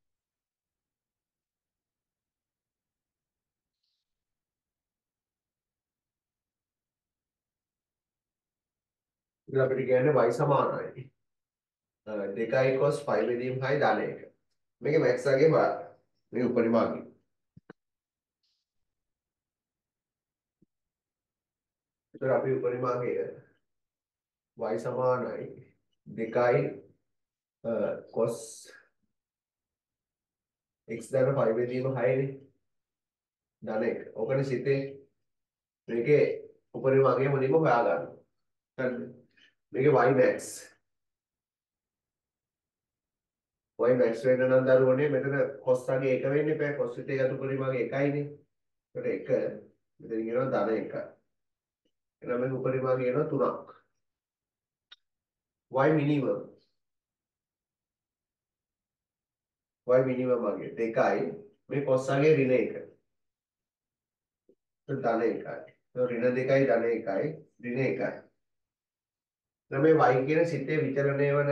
ඉතින් අපිට කියන්නේ y සමානයි 2 cos 5 බෙදීම 6 ධන 1 මේක මැක්ස් ගේ බලන්න මේ උපරිමාගේ ඒතර අපි උපරිමාගේ y සමානයි 2 cos x ධන 5 බෙදීම 6 නේ ධන 1 ඕකනේ සිතේ මේකේ උපරිමාගේ මුලින්ම හොයාගන්න හරිද මේකේ y max y max වෙන්න නම් දරුවනේ මෙතන cos ගේ 1 වෙන්න එපා cos සිතේ යතු උපරිමාගේ 1යිනේ ඒකට 1 මෙතන කියනවා ධන 1 එහෙනම් මේක උපරිමාගේ එනවා 3ක් y minimum y minimum වගේ 2යි මේ cos ගේ ඍණ 1 ධන 1යි ඍණ 2යි ධන 1යි ඍණ 1යි එහෙනම් මේ y කියන සිතේ විචලනය වන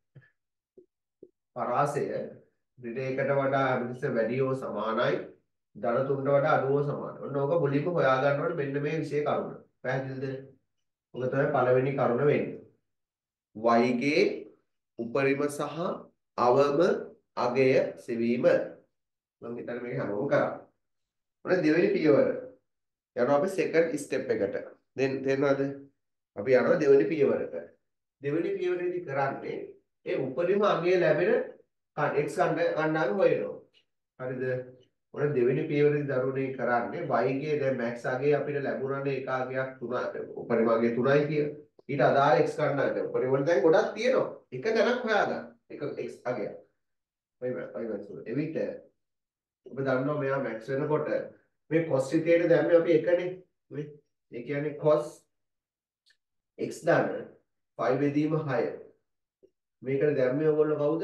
පරාසය ඍණ 1ට වඩා හැමතිස්සෙම වැඩි හෝ සමානයි ධන 3ට වඩා අඩු හෝ සමානයි. ඔන්න ඕක මුලින්ම හොයා ගන්න ඕනේ මෙන්න මේ විශේෂ කරුණ. පැහැදිලිද? ඔක තමයි පළවෙනි කරුණ වෙන්නේ. y ගේ උපරිම සහ අවම අගය සෙවීම. මම හිතන්නේ මේක හැමෝම කරා. ඔන්න දෙවෙනි පියවර. යනවා අපි සෙකන්ඩ් ස්ටෙප් එකට. දැන් තේරෙනවද? අපි යනවා දෙවෙනි පියවරට. දෙවෙනි පියවරේදී කරන්නේ ඒ උපරිම අගය ලැබෙන x කණ්ඩායම හොයනවා. හරිද? ඔන්න දෙවෙනි පියවරේදී දරුවනේ කරන්නේ y ගේ දැන් max අගය අපිට ලැබුණානේ එක අගයක් 3 උපරිම අගය 3යි කියලා. ඊට අදාළ x කණ්ඩායම උපරිම වල දැන් ගොඩක් තියෙනවා. එක ගණක් හොයාගන්න. එක x අගයක්. ඔය එවිට ඔබ දන්නවා මෙයා max වෙනකොට මේ cos සිතේට දැම්මේ අපි එකනේ. නේ? ඒ කියන්නේ cos x දාන්න 5 බෙදීම 6 මේකට දැම්මේ ඔයගොල්ලෝ කවුද?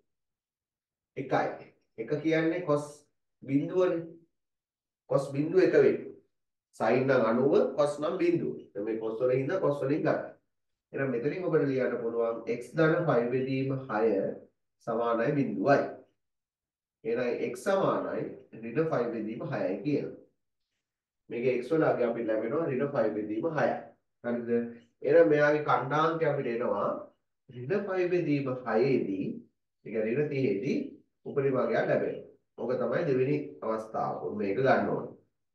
1යි. 1 කියන්නේ cos බිඳුවනේ. cos බිඳුව 1 වෙන්නේ. sin නම් 90 cos නම් බිඳුව. දැන් මේ cos වලින් ඉඳලා cos වලින් ගන්න. එහෙනම් මෙතනින් ඔබට ලියන්න පුළුවන් x ධන 5 බෙදීම 6 සමානයි බිඳුවයි. එහෙනම් x සමානයි ඍණ 5 බෙදීම 6යි කියනවා. මේක x වල අගය අපිට ලැබෙනවා ඍණ 5 බෙදීම 6යි. හරිද? එහෙනම් මෙයාගේ කණ්ඩාංකය අපිට එනවා ඍණ 5 බෙදීම 6 දී ඒ කියන්නේ ඍණ 30 දී උපරිභාගයක් ලැබෙනවා. ඕක තමයි දෙවෙනි අවස්ථාව. මේක ගන්න ඕනේ.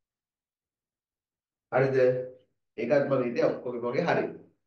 හරිද? ඒකත් මම හිතේ ඔක්කොගේ වගේ හරි.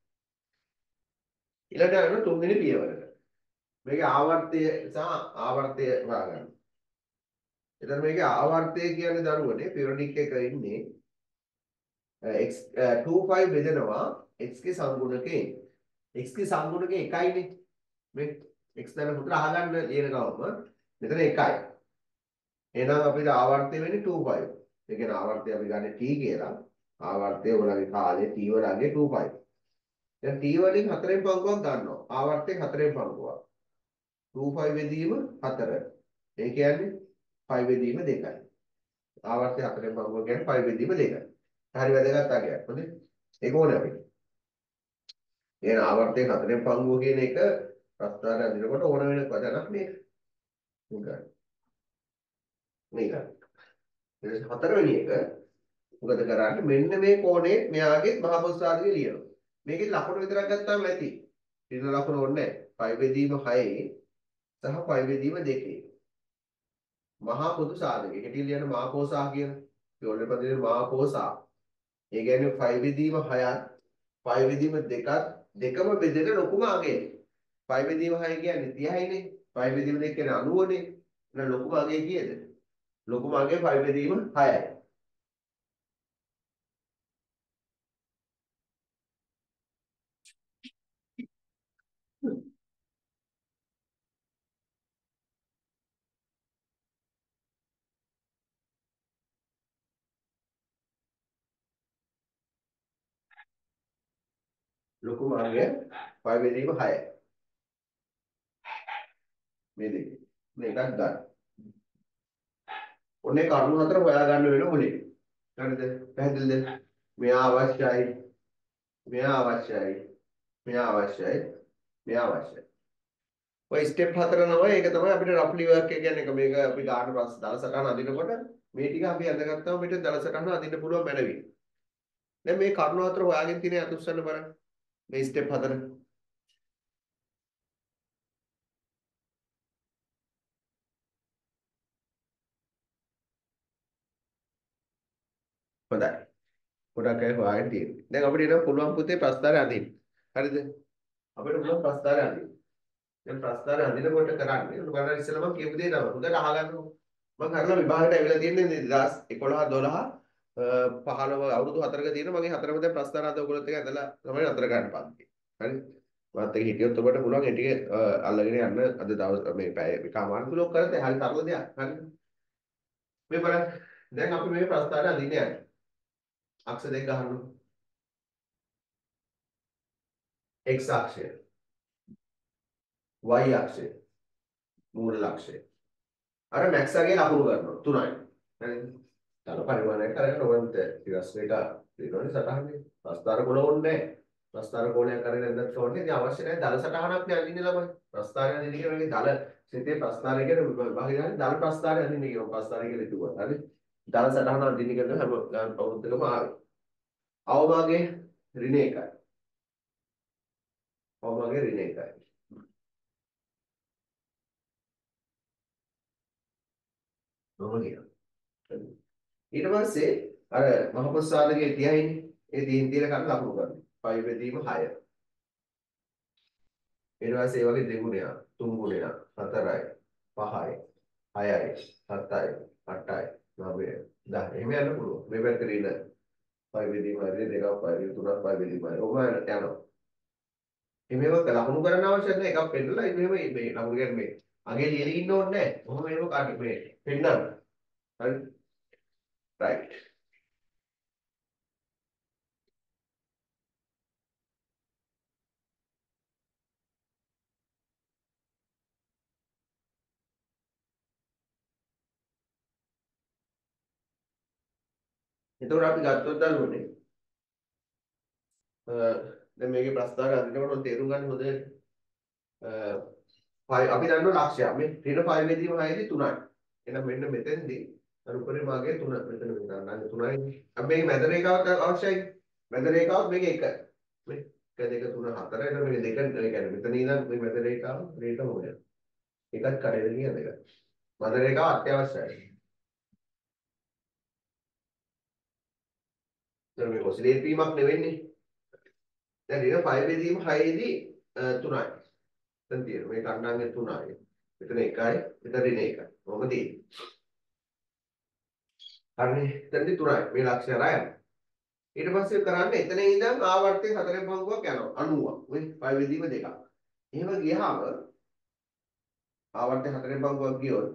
ඊළඟට යනවා තුන්වෙනි පියවරට. මේකේ ආවර්තය සහ ආවර්තය හොයාගන්න. එතන මේකේ ආවර්තය කියන්නේ දරුවනේ පිරියොඩික් එක ඉන්නේ x 25 බෙදෙනවා x ගේ සංගුණකයෙන්. x ගේ සංගුණකය 1යිනේ. මේ x දැන පුතට අහගන්න ලියන ගමම මෙතන 1යි. එහෙනම් අපිට ආවර්තය වෙන්නේ 25. ඒ කියන්නේ ආවර්තය අපි ගන්න t කියලා. ආවර්තය ඔයගොල්ලන්ගේ කාලේ t වලගේ 25. දැන් t වලින් 4න් පංගුවක් ගන්නවා. ආවර්තයෙන් 4න් පංගුවක්. 25 බෙදීම 4. ඒ කියන්නේ 5 බෙදීම 2යි. ආවර්තය 4න් පංගුවක් කියන්නේ 5 බෙදීම 2යි. හරි වැදගත් අගයක්. හොඳේ. ඒක ඕනේ අපිට. එහෙනම් ආවර්තයේ 4න් පංගුව කියන එක ප්‍රස්ථාරය අදිනකොට ඕන වෙන වචනක් මේක. මේක. මේක. ඊට හතරවෙනි එක මොකද කරන්නේ මෙන්න මේ කෝණේ මෙයාගේ මහා පොස්සාදිය ලියනවා. මේකේ ලකුණු විතරක් ගත්තාම ඇති. ඊට ලකුණු ඕනේ නැහැ. පයි බෙදීම 6 සහ පයි බෙදීම 2. මහා පොදු සාධකය. කෙටි ලියන මහා පෝසා කියන. ඒගොල්ලෝ පදින මහා පෝසා. ඒ කියන්නේ පයි බෙදීම 6ත් පයි බෙදීම 2ත් දෙකම බෙදෙන ලොකුම අගය. පයි බෙදීම 6 කියන්නේ 30යිනේ. පයි බෙදීම 2 කියන්නේ 90නේ. එහෙනම් ලොකුම අගය කීයද? ලොකුම අගය පයි බෙදීම 6යි. ලොකුම අගය පයි බෙදීම 6යි. මේ දෙකේ. මේකත් ගන්න. ඔන්නේ කරුණු හතර හොයා ගන්න වෙන මොලේ. හරිද? පැහැදිලිද? මෙයා අවශ්‍යයි. මෙයා අවශ්‍යයි. මෙයා අවශ්‍යයි. මෙයා අවශ්‍යයි. ඔය ස්ටෙප් හතර නම ඒක තමයි අපිට රෆ්ලි වර්ක් එක කියන්නේ. මේක අපි ගන්න ප්‍රස් දල සටහන අදිනකොට මේ ටික අපි අඳගත්තාම අපිට දල සටහන අදින්න පුළුවන් මැනවි. දැන් මේ කරුණු හතර හොයාගෙන තියෙන අතුස්සන්න බලන්න. මේ ස්ටෙප් හතර. හොඳයි. ගොඩක් අය හොයාගෙන තියෙනවා. දැන් අපිට එනවා පුළුවන් පුතේ ප්‍රස්තාරය අදින්න. හරිද? අපිට පුළුවන් ප්‍රස්තාරය අදින්න. දැන් ප්‍රස්තාරය අදිනකොට කරන්නේ උගලලා ඉස්සෙල්ලා මම කියපු දේ තමයි. හොඳට අහගන්නකො. මම කරලා විභාගයට ඇවිල්ලා තියෙන්නේ 2011 12 15 අවුරුදු 4ක තියෙන මගේ හතරම දැන් ප්‍රස්තාර අද ඔයගොල්ලොත් එක ඇදලා තමයි අතර ගන්න පන්ති. හරි? මාත් එක හිටියොත් ඔබට පුළුවන් ඒ ටික අල්ලගෙන යන්න අද දවස් මේ පැය එකමාර තුලක් කරත් හරි තරල දෙයක්. හරි? මේ බලන්න. දැන් අපි මේ ප්‍රස්තාරය අදින්න යන්නේ. අක්ෂ දෙක ගහන්න. x අක්ෂය, y අක්ෂය, මූල ලක්ෂය. අර මැක්ස් අගේ ලකුණු කරනවා 3යි. හරිද? තර පරිමාණයක් අරගෙන ඔයන්ට ඊරස්මේක දෙනවනේ සටහනේ. ප්‍රස්තාර කොළ ඕනේ නැහැ. ප්‍රස්තාර කෝණයක් අරගෙන ඉඳන් ඕනේ. ඉතින් අවශ්‍ය නැහැ දල සටහනක් නේ අඳින්නේ ළමයි. ප්‍රස්තාරය අඳින්න කියන එකේ දල සිතේ ප්‍රස්තාරය කියන විභාගය දල ප්‍රස්තාරය අඳින්න කියනවා. ප්‍රස්තාරය කියලා හිතුවා. හරි? දල සටහන අඳින්න කියන හැම අවුරුද්දකම ආවේ. අවමාගේ ඍණ එකයි. අවමාගේ ඍණ එකයි. මොකද කියනවා? ඊට පස්සේ අර මහපොස්සාදගේ 30යිනේ. ඒ 30 තියලා ගන්න ලකුණු කරනවා. 5 බෙදීම 6. ඊට පස්සේ ඒ වගේ දෙගුණයක්, තුන් ගුණයක්, 4යි, 5යි, 6යි, 7යි, 8යි, 9යි, 10. එහෙම යන්න පුළුවන්. මේ පැත්තේ ඉන්න 5 බෙදීම 6, 2ක් 5 3ක් 5 බෙදීම 6. ඔබ යනවා. මේක ලකුණු කරන්න අවශ්‍ය නැහැ. එකක් පෙන්නලා මෙහෙම මේ ලකුණු කියන්නේ මේ අගේ ලියලා ඉන්න ඕනේ නැහැ. කොහොම මේක කාටි මේ පෙන්නන්න. හරි? රයිට්. එතකොට අපි ගත්තොත් දන්නෝනේ. දැන් මේකේ ප්‍රස්තාරය අදිනකොට තේරුම් ගන්න හොඳට අපි දන්නවා ලක්ෂය. මේ ඍණ 5 බෙදීම 6දී 3යි. එහෙනම් මෙන්න මෙතෙන්දී අර උඩරේ මාගේ 3 මෙතන ගන්නන්නේ 3යි. අපි මේක මැද රේඛාවක් අවශ්‍යයි. මැද රේඛාවක් මේක 1. මේ 1 2 3 4 එතන මේක 2 ඒ කියන්නේ මෙතන ඉඳන් මේ මැද රේඛාව රේඛ මොකද? එකක් කඩේද කියන එක. මැද රේඛාව අත්‍යවශ්‍යයි. දැන් මේ ඔසිලේට් වීමක් නෙවෙන්නේ. දැන් ඍණ 5 බෙදීම 6දී 3යි. දැන් තියෙනවා මේ කණ්ඩායමේ 3යි. මෙතන 1යි, මෙතන ඍණ 1යි. මොකද තියෙන්නේ? හරිනේ. එතනදී 3යි. මේ ලක්ෂ්‍ය රයන්. ඊට පස්සේ කරන්නේ එතන ඉඳන් ආවර්තයේ 4 පංගුවක් යනවා 90ක්. මේ 5 බෙදීම 2ක්. එහෙම ගියාම ආවර්තයේ 4 පංගුවක් ගියොත්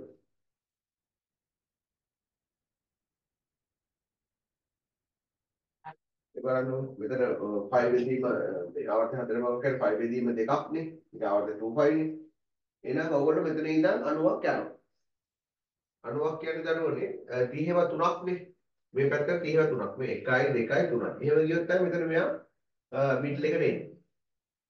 ඒ බලන්න මෙතන 5 බෙදීම ආවර්තයේ 4 පංගුවක් කියන්නේ 5 බෙදීම 2ක් නේ. ඒක ආවර්තයේ 2 නේ. එහෙනම් ඔයගොල්ලෝ මෙතන ඉඳන් 90ක් යනවා. 90ක් කියන්නේ දරුවනේ 30ව 3ක් නේ. මේ පැත්ත 30ව 3ක්. මේ 1යි 2යි 3යි. එහෙම ගියොත් තමයි මෙතන මෙයා මිඩල් එකට එන්නේ.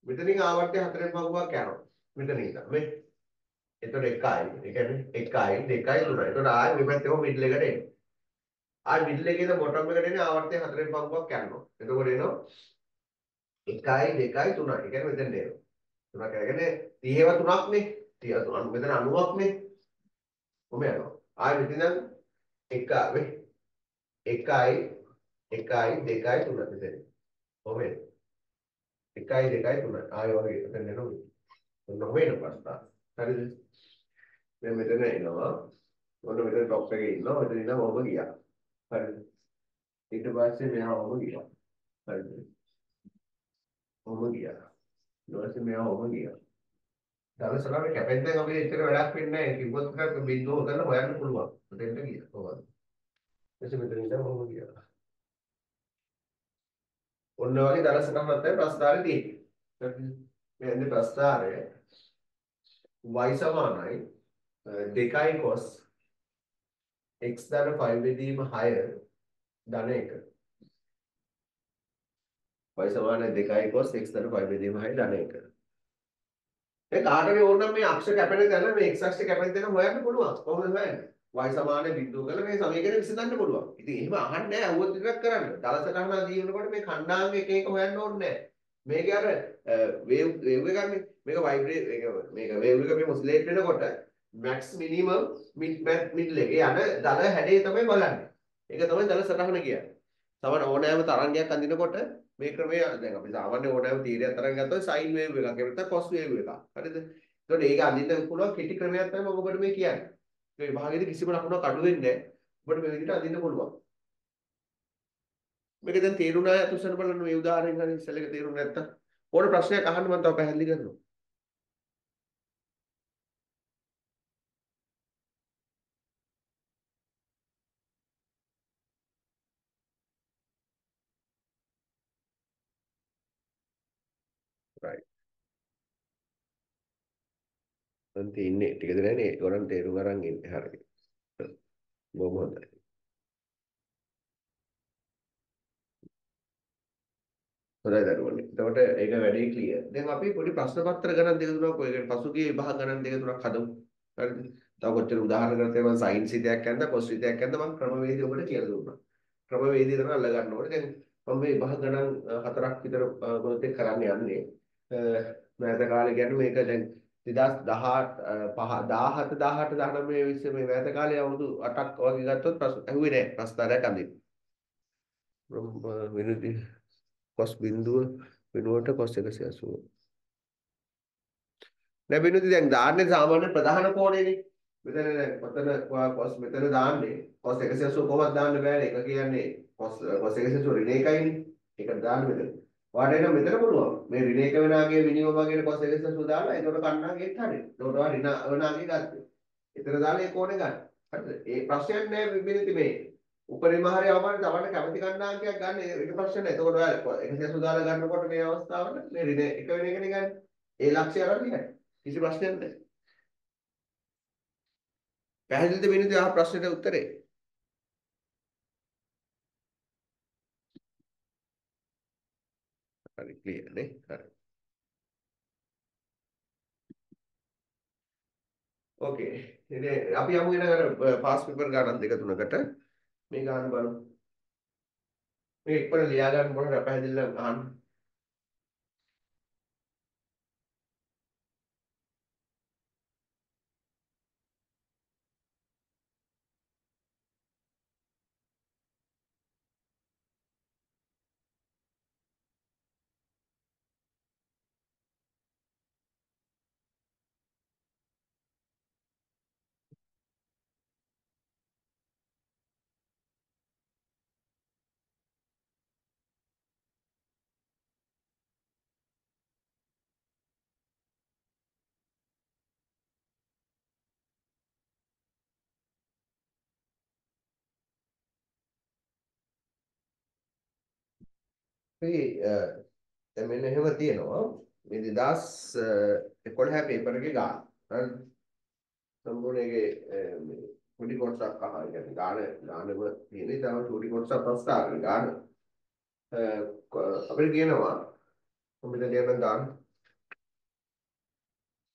මෙතනින් ආවර්තය 4න් පහුවක් යනවා. මෙතන ඉඳන් මේ. එතකොට 1යි. ඒ කියන්නේ 1යි 2යි 3යි. එතකොට ආයෙ මේ පැත්තේ මිඩල් එකට එනවා. ආයෙ මිඩල් එකේ ඉඳන් බොටම් එකට එන්නේ ආවර්තය 4න් පහුවක් යනවා. එතකොට එනවා 1යි 2යි 3යි. ඒ කියන්නේ මෙතෙන් එනවා. 3ක් කියන්නේ 30ව 3ක්නේ. 30 3 මෙතන 90ක්නේ. කොහොම යනවා. ආයෙ මෙතන 1 වේ 1යි 2යි 3 මෙතන. කොහොම එන්නේ? 1යි 2යි 3යි. ආයෙ වගේ එතන එනවා. ඔන්න වෙන ප්‍රශ්න. හරිද? දැන් මෙතන එනවා. ඔන්න මෙතන টොප් එකේ ඉන්නවා. මෙතන ඉඳන් ඔබ ගියා. හරිද? ඊට පස්සේ මෙහා ඔබ ගියා. හරිද? ඔබ ගියා. ඊට පස්සේ මෙහා ඔබ ගියා. දවසකට කැපෙන්දෙන් අපිට එච්චර වැඩක් වෙන්නේ නැහැ. කිව්වොත් එකක් බින්දුව හොදන්න හොයන්න පුළුවන්. මෙතෙන්ට ගියා. කොහොමද? එතකොට මෙතන ඉඳන් ඔබ ගියා. ඔන්න වගේ දවසකට තමයි ප්‍රස්තාරය තියෙන්නේ. හරිද? මේ එන්නේ ප්‍රස්තාරය y සමානයි 2යි cos x ධන 5 බෙදීම 6 ධන 1. y සමානයි 2යි cos x ධන 5 බෙදීම 6 ධන 1. ඒ කාටද ඕන නම් මේ අක්ෂ කැපෙන තැන මේ x අක්ෂ කැපෙන තැන හොයන්න පුළුවන්. කොහොමද හොයන්නේ? y සමාන බිඳුව කරලා මේ සමීකරණය විසඳන්න පුළුවන්. ඉතින් එහෙම අහන්නේ නැහැ අහුවොත් විතරක් කරන්න. දල සටහන දීනකොට මේ khණ්ඩාංග එක එක හොයන්න ඕනේ නැහැ. මේක අර වේව් එකක්නේ. මේක වයිබ්‍රේට් මේක වේව් එක මේ ඔසිලේට් වෙනකොට මැක්ස් මිනිමම් මිඩ් එක යන දල හැඩය තමයි බලන්නේ. ඒක තමයි දල සටහන කියන්නේ. සමහර ඕනෑම තරංගයක් අඳිනකොට මේ ක්‍රමය දැන් අපි සාමාන්‍ය ඕනෑම තීරයක් තරංග ගත්තොත් සයින් වේව් එකක් එහෙම නැත්නම් කොස් වේව් එකක්. හරිද? එතකොට ඒක අඳින්න පුළුවන් කෙටි ක්‍රමයක් තමයි මම ඔබට මේ කියන්නේ. ඒ විභාගයේදී කිසිම ලකුණක් අඩු වෙන්නේ නැහැ. ඔබට මේ විදිහට අඳින්න පුළුවන්. මේක දැන් තේරුණා තුෂාර බලන්න මේ උදාහරණයෙන් හරි ඉස්සෙල් එක තේරුනේ නැත්තම් ඕන ප්‍රශ්නයක් අහන්න මම තව පැහැදිලි කරනවා. right. දැන් තියෙන්නේ ටික දෙනනේ ඒගොල්ලන් තේරුම් අරන් ඉන්නේ හරියට. බොහොම හොඳයි. හොඳයි දරුවනේ. එතකොට ඒක වැඩේ ක්ලියර්. දැන් අපි පොඩි ප්‍රශ්න පත්‍ර ගණන් දෙක තුනක් ඔය කියන්නේ පසුගිය විභාග ගණන් දෙක තුනක් හදමු. හරිද? තව කොච්චර උදාහරණ කරලා තියෙනවා සයින් සිතයක් යනද කොස් සිතයක් යනද මම ක්‍රමවේදය ඔබට කියලා දුන්නා. ක්‍රමවේදය තමයි අල්ල ගන්න ඕනේ. දැන් මම මේ විභාග ගණන් හතරක් විතර මොකද කරන්න යන්නේ. මෑත කාලේ කියන්නේ මේක දැන් 2018 17 18 19 20 මේ මෑත කාලේ අවුරුදු 8ක් වගේ ගත්තොත් ඇහුවේ නෑ ප්‍රස්තාරයක් අඳින්න. විනුති කොස් බිඳුව වෙනුවට කොස් 180. ලැබෙනුති දැන් දාන්නේ සාමාන්‍ය ප්‍රධාන කෝණයනේ. මෙතන ඔතන කොස් මෙතන දාන්නේ කොස් 180 කොහොමද දාන්න බෑනේ. ඒක කියන්නේ කොස් 180 ඍණ එකයිනේ. ඒක දාන්න මෙතන. ඔයාලට එන මෙතන පුළුවන්. මේ ඍණ එක වෙනාගේ මිනිමම් වගේ කොස් 180 දාලා ඒකට කන්නාගේත් හරියි. ඒකට ඔයා ඍණ වෙනාගේ ගත්තේ. එතන දාලා ඒ කෝණේ ගන්න. හරිද? ඒ ප්‍රශ්නයක් නෑ විභිනිත මේ. උපරිම හරි අවමාන තමන්න කැමති කණ්ඩායමක් ගන්න ඒක ප්‍රශ්න නෑ. එතකොට ඔයාලා 180 දාලා ගන්නකොට මේ අවස්ථාවට මේ ඍණ එක වෙන එකනේ ගන්න. ඒ ලක්ෂ්‍ය අරන් ඉන්නේ. කිසි ප්‍රශ්නයක් නැහැ. පැහැදිලිද වෙනදී ආ ප්‍රශ්නෙට උත්තරේ? හරි ක්ලියර් නේ. හරි. ඕකේ. ඉතින් අපි යමු ඊළඟ අර පාස් පේපර් ගණන් දෙක තුනකට. මේ ගන්න බලමු. මේක එක්වර ලියා ගන්න මොනවද පැහැදිලිව අහන්න. ඒ දැන් මෙන්න එහෙම තියෙනවා. මේ 2011 පේපර් එකේ ගන්න. හරි. සම්පූර්ණ එකේ පොඩි කොටසක් අහලා කියන්නේ ගානම තියෙන. ඊටම පොඩි කොටසක් ප්‍රස්තාවන ගාන. අපිට කියනවා කොම්පියුටර් එකෙන් ගන්න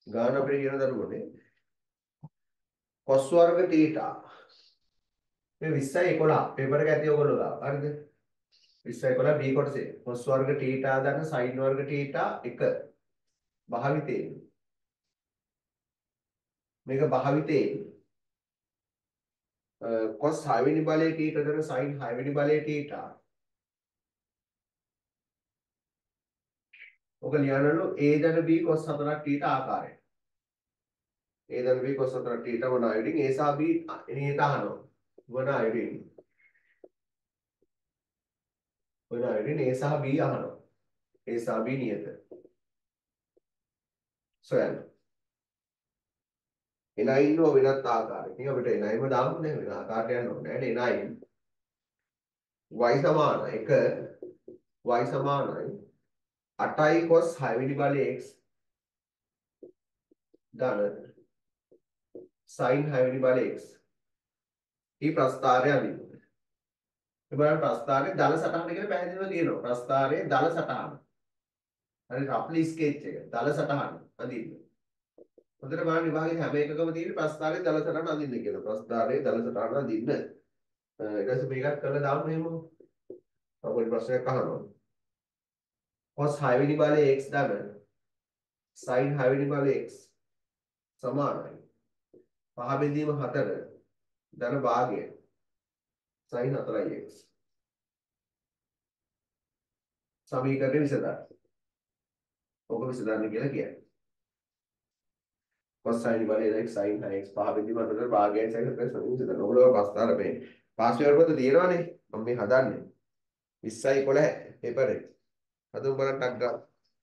ගාන අපිට කියන දරුවනේ cos වර්ග θ මේ 20යි 11 පේපර් එක ඇති ඔයගොල්ලෝ ගාව. හරිද? 20යි 11 B කොටසේ cos වර්ග θ දන්න sin වර්ග θ 1 භාවිතයෙන් මේක භාවිතයෙන් cos 6 වෙනි බලයේ θ දන්න sin 6 වෙනි බලයේ θ ඔක ලියනලු A දන්න B cos 4ක් θ ආකාරයට. A දන්න B cos 4ක් θ වන අයුරින් A සහ B නියත අහනවා. වන අයුරින් A සහ B අහනවා. A සහ B නියත. සොයන්න. එනයින් නෝ වෙනත් ආකාරයකින් අපිට එනයිම දාන්න නේ වෙන ආකාරයට යන්න ඕනේ නෑ එනයින් y සමාන 1 y සමානයි 8යි cos 6 වෙනි බලයේ x ධන sin 6 වෙනි බලයේ x ඊ ප්‍රස්ථාරය අදින්න. මේ බලන්න ප්‍රස්ථාරයේ දල සටහන කියලා පැහැදිලිව තියෙනවා. ප්‍රස්ථාරයේ දල සටහන. හරි රෆ්ලි ස්කෙච් එක දල සටහන අදින්න. හොඳට බලන්න විභාගයේ හැම එකකම තියෙන ප්‍රස්ථාරයේ දල සටහන අදින්න කියලා. ප්‍රස්ථාරයේ දල සටහන අදින්න. ඊට පස්සේ මේකත් කරලා දාමු එහෙම. අපේ ප්‍රශ්නයක් අහනවා. cos 6 වෙනි බලයේ x ධන sin 6 වෙනි බලයේ x සමානයි 5 බෙදීම 4 ධන භාගය sin 4x සමීකරණය විසඳන්න. ඔක විසඳන්න කියලා කියන්නේ. cos 6 වෙනි බලයේ x sin 6x 5 බෙදීම 4 භාගයයි sin 4x විසඳන්න. ඔයගොල්ලෝ පස්තාර මේ පාස් පේපර් පොත තියෙනවනේ. මම මේ හදන්නේ 20යි 11 පේපර් එක. හදමු බලන්න ටක් ගාලා.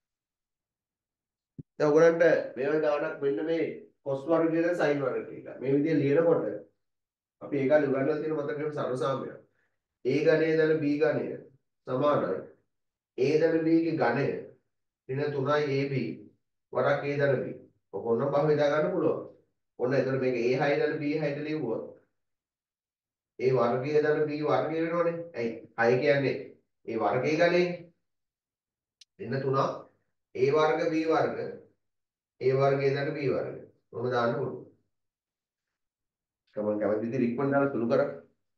දැන් ඔයගලන්ට මේ වගේ ගානක් මෙන්න මේ cos වර්ග කියලා sin වර්ග කියලා. මේ විදිහට ලියනකොට අපි ඒකල උගන්වලා තියෙන මතකයේ සරසාමය. A ඝනය දල B ඝනය සමානයි. A දල B ගේ ඝනය ඍණ 3යි AB වරක් A දල B. ඔක ඔන්න පහ බෙදා ගන්න පුළුවන්. ඔන්න එතකොට මේක A6 දල B6 ලියුවොත් A වර්ගය දල B වර්ගය වෙනවනේ. ඇයි? 6 කියන්නේ A වර්ගයේ ඝනය. ඍණ 3 A වර්ග B වර්ග A වර්ගය දල B වර්ග. කොහොමද දාන්න පුළුවන්. කමෙන්ට් කැමති විදිහට ඉක්මනට දාලා සුළු කරා.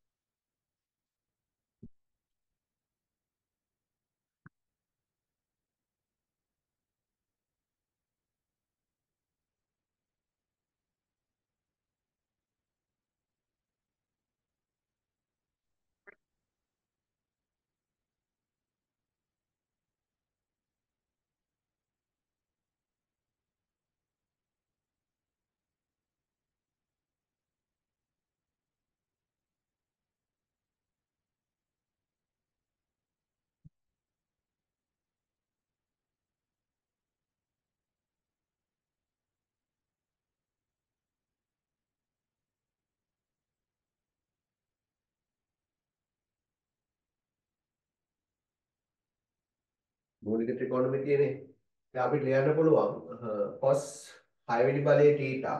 මූලික ත්‍රිකෝණමිතියනේ. දැන් අපිට ලියන්න පුළුවන් cos 6 වෙනි බලයේ θ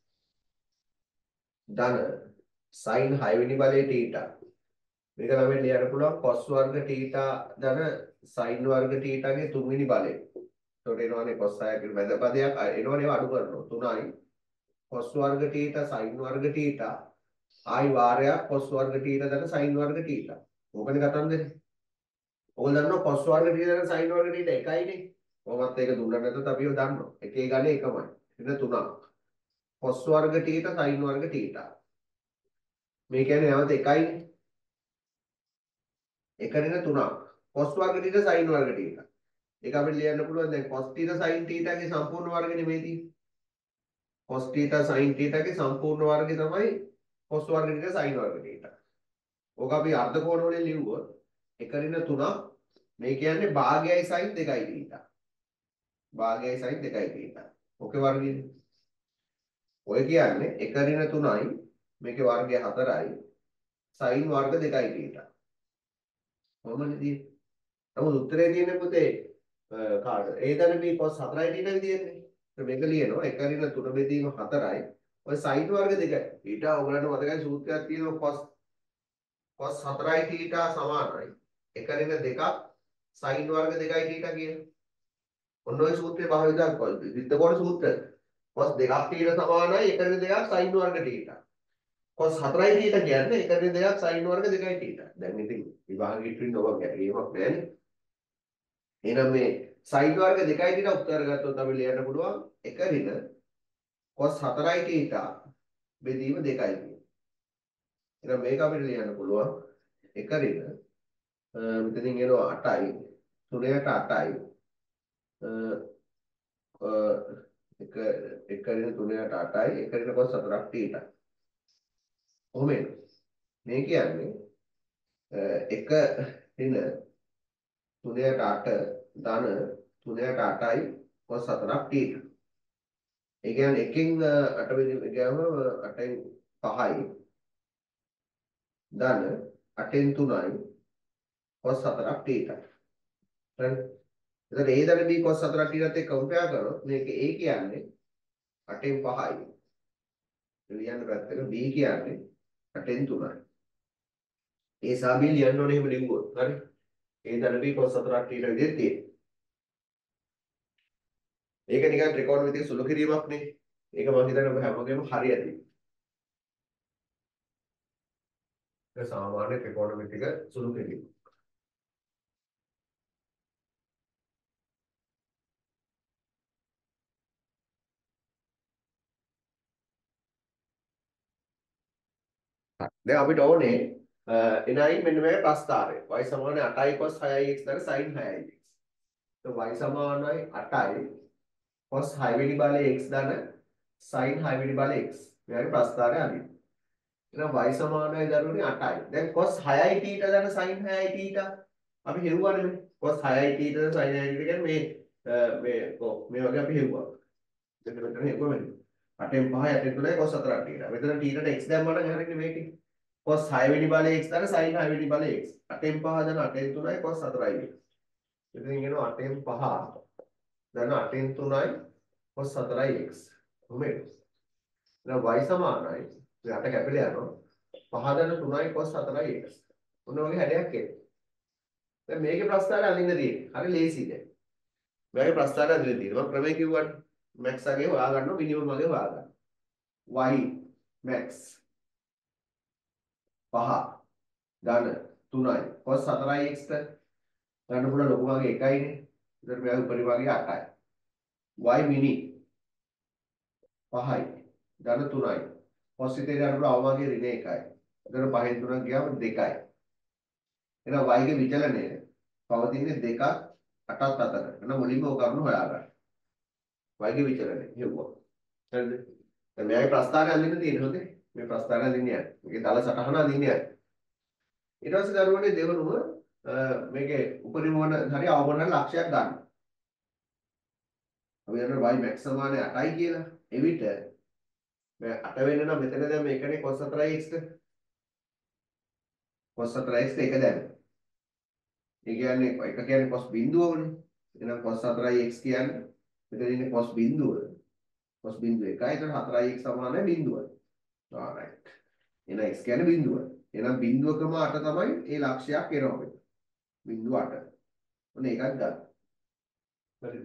ධන sin 6 වෙනි බලයේ θ. මේක ළමෙන් ලියන්න පුළුවන් cos වර්ග θ ධන sin වර්ග θ ගේ 3 වෙනි බලය. එතකොට එනවනේ cos 6 කියන මැද පදයක් එනවනේ අඩු කරනවා 3යි cos වර්ග θ sin වර්ග θ ආයි වාරයක් cos වර්ග θ ධන sin වර්ග θ. ඕකනේ කතන්දරේ. ඔයගොල්ලෝ දන්නවා cos වර්ග θ ධන sin වර්ග θ එකයිනේ. කොහොමත් ඒක දුන්නට නැත්නම් අපි ඒක දන්නවා. එකේ ගණේ එකමයි. ඍණ 3ක්. cos වර්ග θ sin වර්ග θ. මේ කියන්නේ නැවත එකයිනේ. එක ඍණ 3ක්. cos වර්ග θ sin වර්ග θ. ඒක අපිට ලියන්න පුළුවන් දැන් cos θ sin θ ගේ සම්පූර්ණ වර්ගනේ මේ තියෙන්නේ. cos θ sin θ ගේ සම්පූර්ණ වර්ගය තමයි cos වර්ග θ sin වර්ග θ. ඕක අපි අර්ධ කෝණ වලින් ලිව්වොත් එක ඍණ 3ක් මේ කියන්නේ භාගයයි sin 2යි θ. භාගයයි sin 2යි θ. ඔකේ වර්ගයනේ. ඔය කියන්නේ එක ඍණ 3යි මේකේ වර්ගය 4යි sin වර්ග 2යි θ. කොහොමද තියෙන්නේ? නමුත් උත්තරේ තියෙන්නේ පුතේ කාට? A ධන B cos 4යි θ විදියන්නේ. මේක ලියනවා එක ඍණ 3 බෙදීම 4යි ඔය sin වර්ග 2යි. ඊට ඔයගලන්ට මතකයි සූත්‍රයක් තියෙනවා cos 4යි θ සමානයි එක ඍණ 2ක් sin වර්ග 2යි θ කියන. ඔන්න ඔය සූත්‍රය භාවිතා කරලා විද්දකෝණ සූත්‍රය. cos දෙකක් θ සමානයි 1/2 sin වර්ග θ. cos 4යි θ කියන්නේ 1/2 sin වර්ග 2යි θ. දැන් ඉතින් විභාගෙ ඉතින් ඔබ ගැටීමක් නැහැ. එහෙනම් මේ sin වර්ග 2යි θ උත්තර ගත්තොත් අපි ලියන්න පුළුවන් 1 ඍණ cos 4යි θ බෙදීම 2යි කියන. එහෙනම් මේක අපිට ලියන්න පුළුවන් 1 ඍණ මෙතනින් එනවා 8යි 3ට 8යි එක එක ඍණ 3ට 8යි 1 ඍණ cos 4ක් θ. කොහොම මේ කියන්නේ 1 ඍණ 3ට 8 ධන 3ට 8යි cos 4ක් θ. ඒ කියන්නේ එකෙන් 8 වෙනි ගාම 8න් 5යි ධන 8න් 3යි cos 4ක් θ. හරි. එතකොට A ධන B cos 4ක් θ එක්ක කම්පෙයාර් කරොත් මේක A කියන්නේ 8න් 5යි. ලියන්න පැත්තක B කියන්නේ 8න් 3යි. A සහ B ලියන්න ඕනේ එහෙම ලිව්වොත්. හරි. A ධන B cos 4ක් θ විදිහට තියෙනවා. ඒක නිකන් ත්‍රිකෝණමිතික සුළු කිරීමක් නේ. ඒක මම හිතන්නේ ඔබ හැමෝගෙම හරි ඇති. ඒක සාමාන්‍ය ත්‍රිකෝණමිතික සුළු කිරීම. දැන් අපිට ඕනේ එනයි මෙන්න මේ ප්‍රස්ථාරය. y සමානයි 8i cos 6ix දර sin 6ix. તો y සමානයි 8i cos 6 වෙනි බලයේ x දන sin 6 වෙනි බලයේ x. මෙයාගේ ප්‍රස්ථාරය අදින්න. එහෙනම් y සමානයි දරුවනේ 8i. දැන් cos 6i θ දන sin 6i θ අපි හෙව්වනේ මේ. cos 6i θ දන sin 6i θ කියන්නේ මේ වගේ අපි හෙව්වා. මෙතන හෙව්වා මෙන්න. 8න් 5යි 8න් 3යි cos 4ක් θ. මෙතන θ ට x දැම්මම නම් හරියන්නේ මේකේ. cos 6 වෙනි බලයේ x දන sin 6 වෙනි බලයේ x. 8න් 5 දන 8න් 3යි cos 4යි x. ඉතින් එනවා 8න් 5 දන 8න් 3යි cos 4යි x. කොහොමද? දැන් y සමානයි 8 කැපිලා යනවා 5 දන 3යි cos 4යි x. ඔන්න ඔයගේ හැඩයක් එනවා. දැන් මේකේ ප්‍රස්ථාරය අඳින්න තියෙන්නේ. හරි ලේසි දැන්. මේකේ ප්‍රස්ථාරය අඳින්න තියෙනවා. මම ක්‍රමයේ කිව්වනේ. max අගේ හොයා ගන්නවා මිනිමම් අගේ හොයා ගන්නවා. y max 5 ධන 3යි cos 4යි x ගන්න පුළුවන් ලොකු භාගය 1යිනේ. ඒතර මෙයාගේ උපරිභාගය 8යි. y mini 5යි ධන 3යි cos හිතේ ගන්න පුළුවන් අවභාගය ඍණ 1යි. ඒතර 5න් 3ක් ගියාම 2යි. එහෙනම් y ගේ විචලනය පවතින්නේ 2ක් 8ක් අතර. එහෙනම් මුලින්ම ඔය කරුණු හොයාගන්න. y ගේ විචලනය හෙව්වා. හරිද? දැන් මෙයාගේ ප්‍රස්ථාරය අඳින්න තියෙනවා හොඳේ. මේ ප්‍රස්ථාරය අඳින්න යන්නේ. මේකේ දල සටහන අඳින්න යන්නේ. ඊට පස්සේ දරුවනේ දෙවනුව මේකේ උපරිම වන හරි අවමන ලක්ෂයක් ගන්න. අපි යනවා y max සමානයි 8යි කියලා. එවිට මේ 8 වෙන්න නම් මෙතන දැන් මේකනේ cos 4x cos 4x එක දැන්. ඒ කියන්නේ එක කියන්නේ cos බිඳුවවනේ. එහෙනම් cos 4x කියන්නේ මෙතන ඉන්නේ cos බිඳුව. cos බිඳුව 1යි. එතන 4x සමානයි බිඳුවයි. alright. එහෙනම් x කියන්නේ බිඳුව. එහෙනම් බිඳුවකම 8 තමයි ඒ ලක්ෂයක් එනවා මෙතන. බිඳුව 8. ඔන්න ඒකක් ගන්න. හරිද?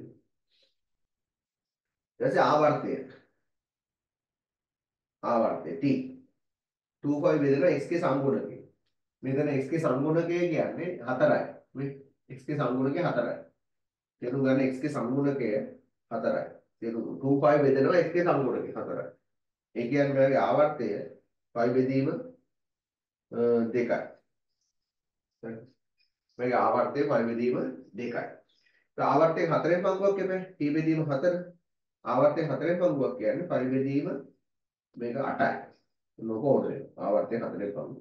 ඊට පස්සේ ආවර්තය t 25 බෙදෙනවා x ගේ සංගුණකය. මෙතන x ගේ සංගුණකය කියන්නේ 4යි. මේ x ගේ සංගුණකය 4යි. තේරුම් ගන්න x ගේ සංගුණකය 4යි. තේරුම් 25 බෙදෙනවා x ගේ සංගුණකය 4යි. ඒ කියන්නේ මේගේ ආවර්තය 5 බෙදීම 2යි. මේගේ ආවර්තය 5 බෙදීම 2යි. ආවර්තයෙන් 4න් පංගුවක් එපේ. t බෙදීම 4. ආවර්තයෙන් 4න් පංගුවක් කියන්නේ 5 බෙදීම මේක 8යි. ලොකු ඕඩර් එක. ආවර්තයෙන් 4න් පංගුව.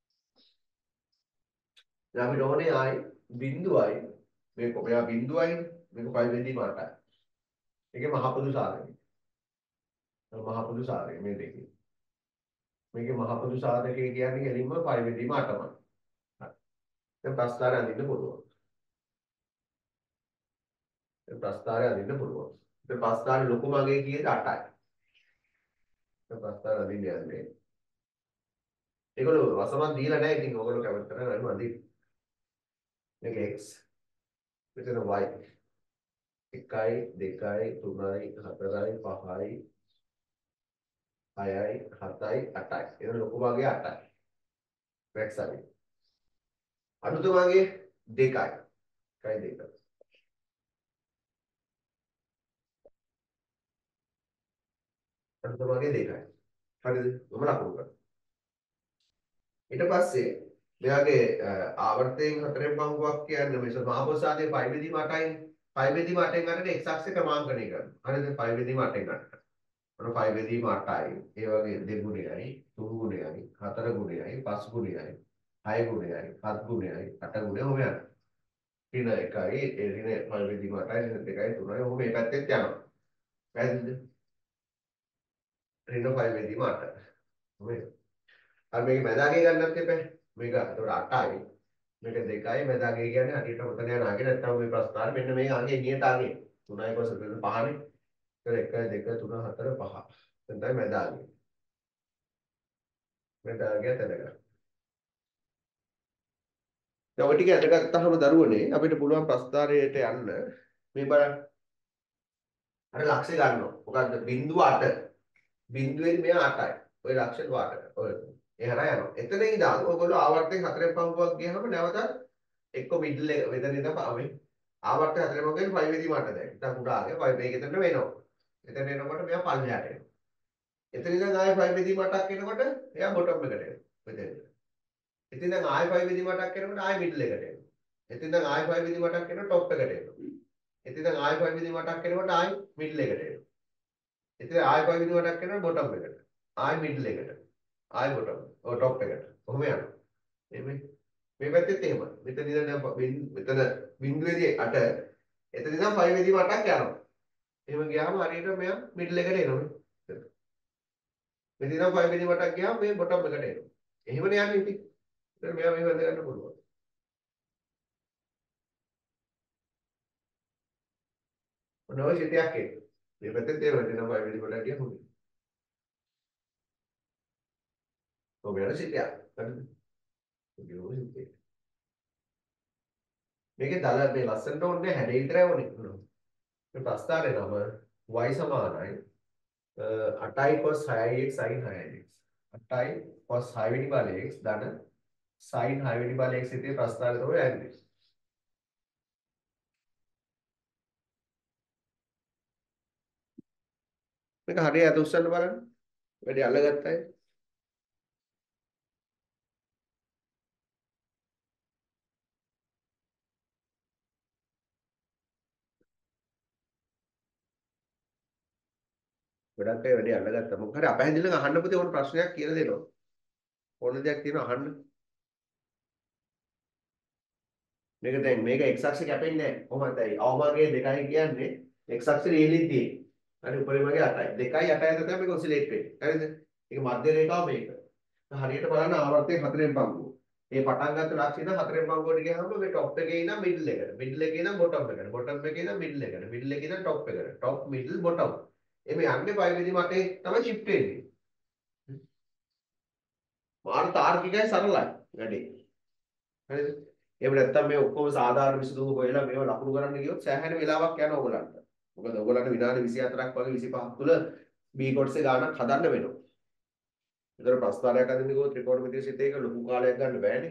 දැන් අපිට ඕනේ ආයි බිඳුවයි මේක මෙයා බිඳුවයි මේක 5 බෙදීම 8යි. ඒකේ මහ පොදු සාධකය. මහ පොදු සාධකය මේ දෙකේ. මේකේ මහ පොදු සාධකය කියන්නේ කෙලින්ම 5 බෙදීම 8මයි. හරි. දැන් ප්‍රස්ථාරය අඳින්න පුළුවන්. දැන් ප්‍රස්ථාරය අඳින්න පුළුවන්. දැන් ප්‍රස්ථාරේ ලොකුම අගේ කීයද 8යි. දැන් ප්‍රස්ථාරය අඳින්න යන්නේ. ඒගොල්ලෝ වසමන් දීලා නැහැ. ඉතින් ඕගොල්ලෝ කැමති කරලා අඳින්න අඳින්න. මේක x මෙතන y 1යි 2යි 3යි 4යි 5යි 6යි 7යි 8යි. ඒක ලොකු භාගය 8යි. මැක්ස් ආවේ. අඩුතම භාගය 2යි. කයි 2. අඩුතම භාගය 2යි. හරිද? මම ලකුණු කරා. ඊට පස්සේ මෙයාගේ ආවර්තයෙන් 4න් පංගුවක් කියන්නේ මේ මහපොසාදේ 5 බෙදීම 8යි. 5 බෙදීම 8ෙන් ගන්නට x අක්ෂේ ක්‍රමාංකණය කරනවා. හරිද? 5 බෙදීම 8ෙන් ගන්නට. මොන 5 බෙදීම 8යි. ඒ වගේ 2 ගුණයයි, 3 ගුණයයි, 4 ගුණයයි, 5 ගුණයයි, 6 ගුණයයි, 7 ගුණයයි, 8 ගුණය ඔහොම යනවා. ඍණ 1යි, ඒ ඍණ 5 බෙදීම 8යි, ඍණ 2යි, 3යි ඔහොම මේ පැත්තෙත් යනවා. පැහැදිලිද? ඍණ 5 බෙදීම 8. ඔහොම. අර මේක මැදාගේ ගන්නත් එපා. මේක ඒතකොට 8යි. මේක 2යි මැදාගේ කියන්නේ හරියට උතන යන ආගේ නැත්තම් මේ ප්‍රස්ථාර මෙන්න මේ ආගේ නියත ආගේ 3යි කොස 5නේ. ඒතර 1 2 3 4 5. දැන් තමයි මැදාගේ. මැදාගේ තැනගන්න. දැන් ඔය ටික අදගත්තාම දරුවනේ අපිට පුළුවන් ප්‍රස්ථාරයට යන්න මේ බලන්න. අර ලක්ෂය ගන්නවා. මොකද්ද? 0.8. බිඳුවෙන් මෙයා 8යි. ඔය ලක්ෂය 8. ඔය ඒ හරහා යනවා. එතන ඉඳන් ඔයගොල්ලෝ ආවර්තයෙන් 4න් පංගුවක් ගියහම නැවතත් එක්ක මිඩල් එක මෙතන ඉඳන් පාවෙන් ආවර්තය 4න් පංගුවෙන් 5 වෙදි මට දැන්. දැන් උඩාගේ 5 මේක එතන වෙනවා. එතන එනකොට මෙයා පල්ලෙහාට එනවා. එතන ඉඳන් ආයෙ 5 වෙදි මටක් එනකොට එයා බොටම් එකට එනවා. මෙතන. එතන ඉඳන් ආයෙ 5 වෙදි මටක් එනකොට ආයෙ මිඩල් එකට එනවා. එතන ඉඳන් ආයෙ 5 වෙදි මටක් එනකොට টොප් එකට එනවා. එතන ඉඳන් ආයෙ 5 වෙදි මටක් එනකොට ආයෙ මිඩල් එකට එනවා. එතන ආයෙ 5 වෙදි මටක් එනකොට බොටම් එකට. ආයෙ මිඩල් එකට. ආයෙ බොටම්. ඔය টොප් එකට. කොහොම යනවා. මේ පැත්තෙත් එහෙමයි. මෙතන ඉඳන් මෙතන බිඳුවේදී 8 එතන ඉඳන් 5 වෙදි 8ක් යනවා. එහෙම ගියාම හරියට මෙයා මිඩල් එකට එනවනේ. මෙතන ඉඳන් 5 වෙදි 8ක් ගියාම මේ බොටම් එකට එනවා. එහෙමනේ යන්නේ ඉතින්. ඒතර මෙයා මේ වැද ගන්න පුළුවන්. ඔන්න ඔය සිතයක් එන්න. මේ පැත්තෙත් එහෙම මෙතන 5 වෙදි 8ක් ගියාම හොඳයි. ඔබ යන සිතයක්. හරිද? ඔය සිතේ. මේකේ දල මේ ලස්සනට ඕනේ හැඩේ විතරයි ඕනේ. මේ ප්‍රස්ථාරේ නම y සමානයි 8යි cos 6x sin 6x 8යි cos 6 වෙනි බලය x ධන sin 6 වෙනි බලය x ඉතින් ප්‍රස්ථාරය තමයි යන්නේ. මේක හරියට අත උස්සන්න බලන්න. වැඩි අල්ලගත්තයි. ගොඩක් අය වැඩි අල්ලගත්තා. මොකද හරි අපහැදිලිව අහන්න පුතේ ඕන ප්‍රශ්නයක් කියලා දෙනවා. ඕන දෙයක් තියෙනවා අහන්න. මේක දැන් මේක x අක්ෂේ කැපෙන්නේ නැහැ. කොහොමදයි? අවමාර්ගයේ 2යි කියන්නේ x අක්ෂේ රියලිටියේ. හරි උපරිමගේ 8යි. 2යි 8යි අතර තමයි මේක ඔසිලේට් වෙන්නේ. හරිද? ඒක මධ්‍ය රේඛාව මේක. හරියට බලන්න ආවර්තයේ 4න් පංගුව. මේ පටන් ගත්ත ලක්ෂ්‍ය ඉඳන් 4න් පංගුවට ගියාම මේ টොප් එකේ ඉඳන් මිඩල් එකට. මිඩල් එකේ ඉඳන් බොටම් එකට. බොටම් එකේ ඉඳන් මිඩල් එකට. මිඩල් එකේ ඉඳන් টොප් එකට. Top middle bottom. එමේ යන්නේ 5 වෙනි මටේ තමයි shift වෙන්නේ. මාර තාර්කිකයි සරලයි වැඩේ. හරිද? එහෙම නැත්නම් මේ ඔක්කොම සාධාරණ විසඳුම හොයලා මේව ලකුණු කරන්න ගියොත් සෑහෙන වෙලාවක් යනවා ඔයගලන්ට. මොකද ඔයගලන්ට විනාඩි 24ක් වගේ 25ක් තුල B කොටසේ ගානක් හදන්න වෙනවා. ඒතර ප්‍රස්තාරයක් අදින්න ගියොත් ත්‍රිකෝණමිතිය සිතේක ලොකු කාලයක් ගන්න බෑනේ.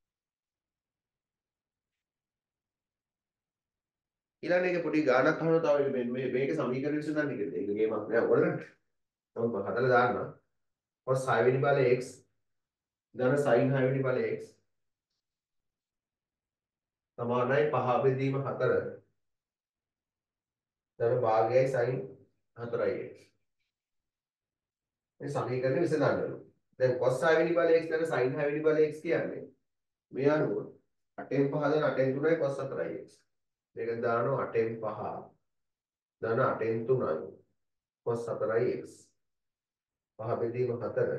ඊළඟ එක පොඩි ගානක් අහනවා තව මේක සමීකරණ විසඳන්න කියලා. ඒක ගේමක් නෑ ඔයගලන්ට. මම හදලා දාන්නම්. cos 6 වෙනි බලය x ධන sin 6 වෙනි බලය x සමානයි 5 බෙදීම 4 ධන භාගයයි sin 4යි x. මේ සමීකරණය විසඳන්න ඕනේ. දැන් cos 6 වෙනි බලය x ධන sin 6 වෙනි බලය x කියන්නේ මේ අනුව 8න් 5 ධන 8න් 3යි cos 4යි x. මේක දානවා 8න් 5 ධන 8න් 3යි cos 4යි x. 5 බෙදීම 4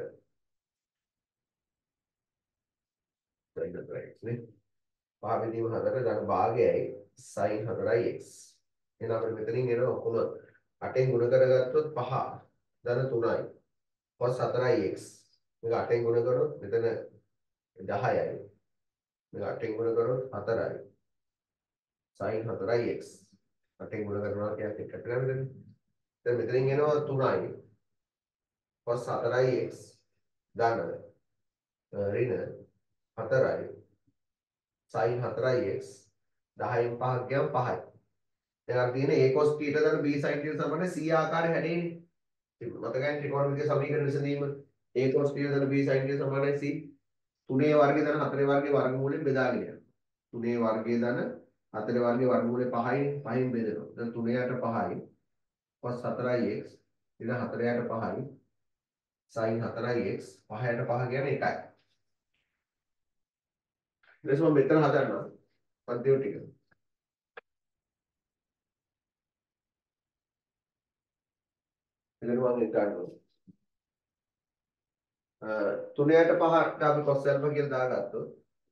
sin 4යි x නේ. 5 බෙදීම 4 ධන භාගයයි sin 4යි x. එහෙනම් අපිට මෙතනින් එන ඔක්කොම 8න් ගුණ කරගත්තොත් 5 ධන 3යි cos 4යි x. මේක 8න් ගුණ කරොත් මෙතන 10යි. මේක 8න් ගුණ කරොත් 4යි. sin 4යි x. 8න් ගුණ කරනවා කියන්නේ එකට ගන්නද? දැන් මෙතනින් එනවා 3යි. cos 4x ධන ඍණ 4යි sin 4x 10න් 5 ගියම 5යි. දැන් අර තියෙන a cos θ ධන b sin θ සමාන c ආකාරය හැදෙන්නේ. මතකයි ත්‍රිකෝණමිතිය සමීකරණ විසඳීම a cos θ ධන b sin θ සමානයි c 3 වර්ගය ධන 4 වර්ගය වර්ගමූලයෙන් බෙදාගෙන යනවා. 3 වර්ගය ධන 4 වර්ගය වර්ගමූලය 5යි 5න් බෙදෙනවා. දැන් 3ට 5යි cos 4x ඊට 4ට 5යි sin 4x 5ට 5 කියන්නේ 1යි. ඊට පස්සේ මම මෙතන හදන්නම් අන්තිම ටික. එතන මම ඒක ගන්නවා. 3ට 5ට අපි cos alpha කියලා දාගත්තොත්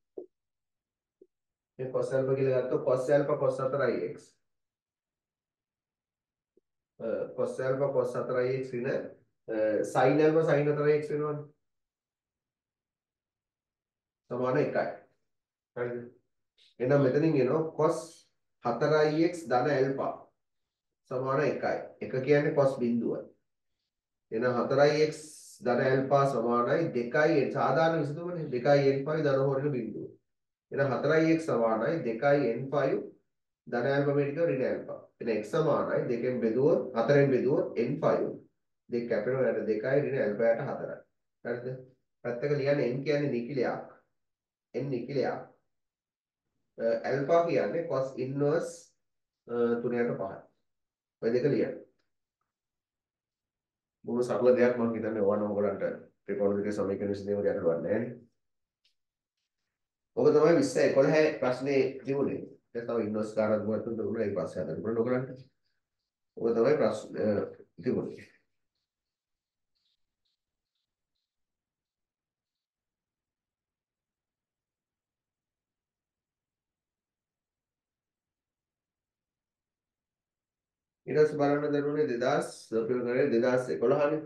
මේ cos alpha කියලා ගත්තොත් cos alpha cos 4x cos alpha cos 4x ඍණ sin alpha sin 4x වෙනවනේ. සමාන 1යි. හරිද? එහෙනම් මෙතනින් එනවා cos 4x ධන alpha සමාන 1යි. 1 කියන්නේ cos බිඳුවයි. එහෙනම් 4x ධන alpha සමානයි 2යි සාධාරණ විසඳුමනේ 2යි n5 ධන හොරන බිඳුව. එහෙනම් 4x සමානයි 2යි n5 ධන alpha මේක ඍණ alpha. එහෙනම් x සමානයි 2ෙන් බෙදුවොත් 4ෙන් බෙදුවොත් n5 දෙක කැපෙනවා යට 2යි ඍණ alpha යට 4යි. හරිද? පැත්තක ලියන්නේ n කියන්නේ නිකිලයක්. n නිකිලයක්. alpha කියන්නේ cos inverse 3ට 5යි. ඔය දෙක ලියන්න. බොහොම සරල දෙයක් මම හිතන්නේ ඕනම ඔයගලන්ට ත්‍රිකෝණමිතිය සමීකරණ විසඳීම ගැටලුවක් නැහැ. ඔබ තමයි 2011 ප්‍රශ්නේ තිබුණේ. ඒක තව ඉන්වර්ස් කාරණා දුන්නත් දුන්නා ඊට පස්සේ හදන්න පුළුවන් ඔයගලන්ට. ඔබ තමයි ප්‍රශ්න තිබුණේ. ඊට පස්සේ බලන්න දරුවනේ 2000 පෙරේ 2011 නේ.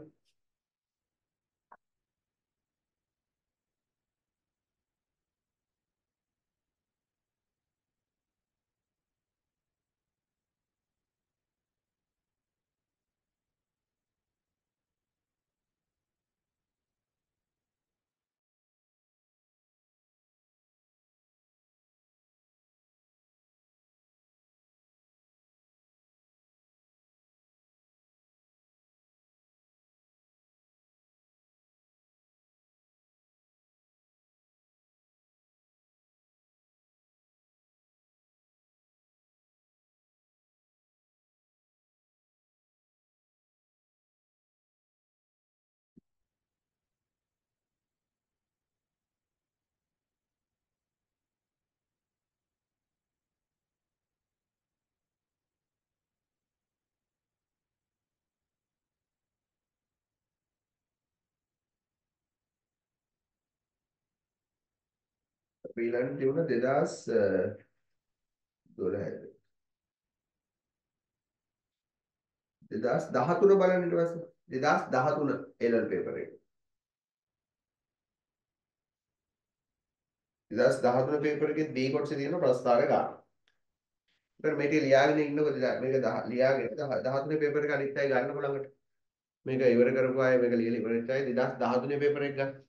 අපි ඊළඟට තිබුණ 2012 2013 බලන්න ඊට පස්සේ 2013 එලල් පේපර් එක 2013 පේපර් එකේ B කොටසේ තියෙන ප්‍රස්තාර ගන්න. ඊට මේක ලියාගෙන ඉන්නකො මේක ලියාගෙන 13 පේපර් එක අනිත් අය ගන්නකො ළඟට මේක ඉවර කරපු අය මේක ලියලා ඉවර වෙච්ච අය 2013 පේපර් එක ගන්න.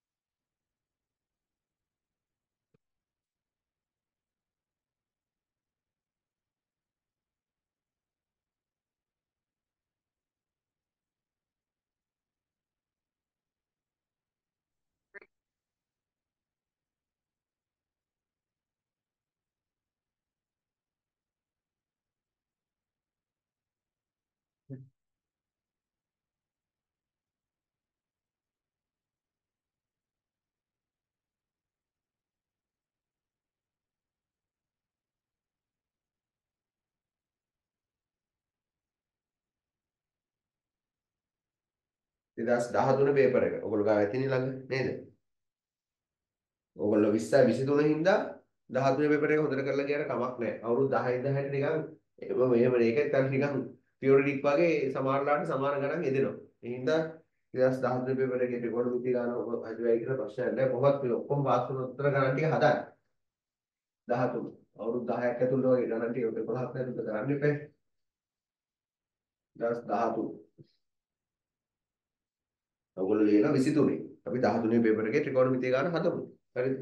දෙදස් 13 පේපර් එක. ඔයගොල්ලෝ ගාව ඇතිනේ ළඟ නේද? ඕගොල්ලෝ 20 23 හින්දා 13 පේපර් එක හොඳට කරලා ගියාට කමක් නැහැ. අවුරුදු 10 10ට නිකන් මෙහෙම මේකත් අර නිකන් පියොරිටික් වගේ සමානලාට සමාන ගණන් එදෙනවා. ඒ හින්දා 2013 පේපර් එකේ ත්‍රිකෝණ මිතිය ගන්න ඔබ අජුවයි කියලා ප්‍රශ්නයක් නැහැ. කොහොමත් මේ ඔක්කොම පාස් වුණ උත්තර ගණන් ටික හදන්න. 13 අවුරුදු 10ක් ඇතුළත වගේ ගණන් ටික 11ක් ඇතුළත කරන්න එපා. 2013 ඔයගොල්ලෝ ලියන 23. අපි 13 පේපර් එකේ ත්‍රිකෝණමිතිය ගන්න හදමු. හරිද?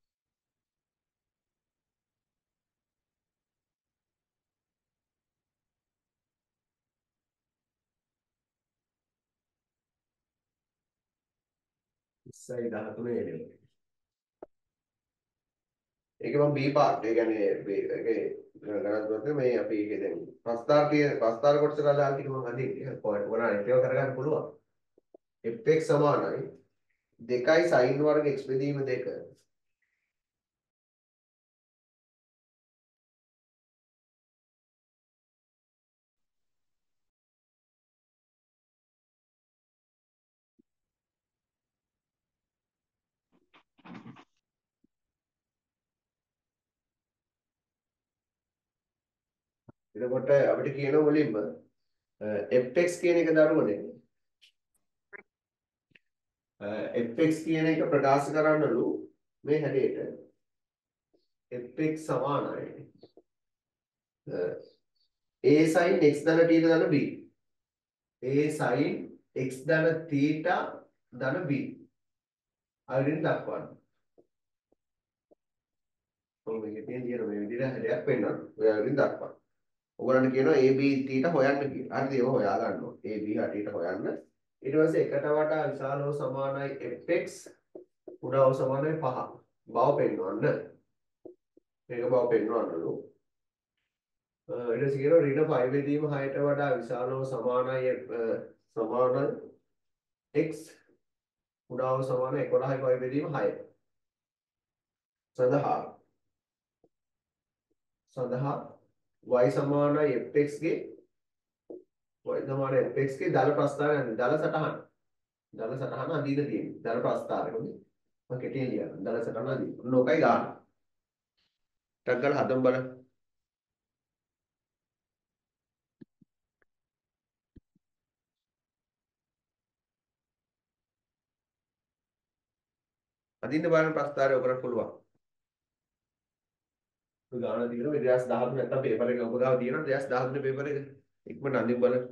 ඉස්සයි 13 එන්නේ. ඒක මම B පාර්ට්. ඒ කියන්නේ ඒකේ ගණන් කරද්දී මේ අපි ඒකේ දැන් ප්‍රස්තාර කොටසට අදාළ ටික මම අදින්නේ. පොයින්ට් වල ඒව කරගන්න පුළුවන්. fx සමානයි 2යි sin වර්ග x බෙදීම 2. එතකොට අපිට කියන මුලින්ම fx කියන එක දරුවනේ fx කියන එක ප්‍රකාශ කරන්නලු මේ හැඩයට fx සමානයි a sin x ධන t ධන b a sin x ධන theta ධන b අයිරින් දක්වන්න. ඔය මේකේ තියෙන මේ විදිහට හැඩයක් පෙන්වන්න. ඔය අයිරින් දක්වන්න. ඔයගලන්ට කියනවා AB θ හොයන්න කියලා. හරිද? ඒක හොයා ගන්න ඕනේ. AB හරියට හොයන්න. ඊට පස්සේ එකට වඩා විශාලව සමානයි fx උඩව සමානයි 5 බව පෙන්වන්න. මේක බව පෙන්වන්නලු. ඊට පස්සේ කියනවා ඍණ 5 බෙදීම 6ට වඩා විශාලව සමානයි x උඩව සමානයි 11යි 5 බෙදීම 6 සඳහා y සමානයි fx ගේ දල ප්‍රස්ථාරය දල සටහන අදීන තියෙන්නේ. දල ප්‍රස්ථාරය හොඳයි. මම කෙටියෙන් ලියන්න. දල සටහන අදීන. ලෝකයි ගන්න. ටක් ගාලා හදමු බලන්න. අදින්න බලන්න ප්‍රස්ථාරය ඔබට පුළුවන්. ඔය ගාන තියෙනවා 2013 නැත්තම් පේපර් එක ඔබ ගාව තියෙනවා 2013 පේපර් එක. ඉක්මනට අඳින්න බලන්න.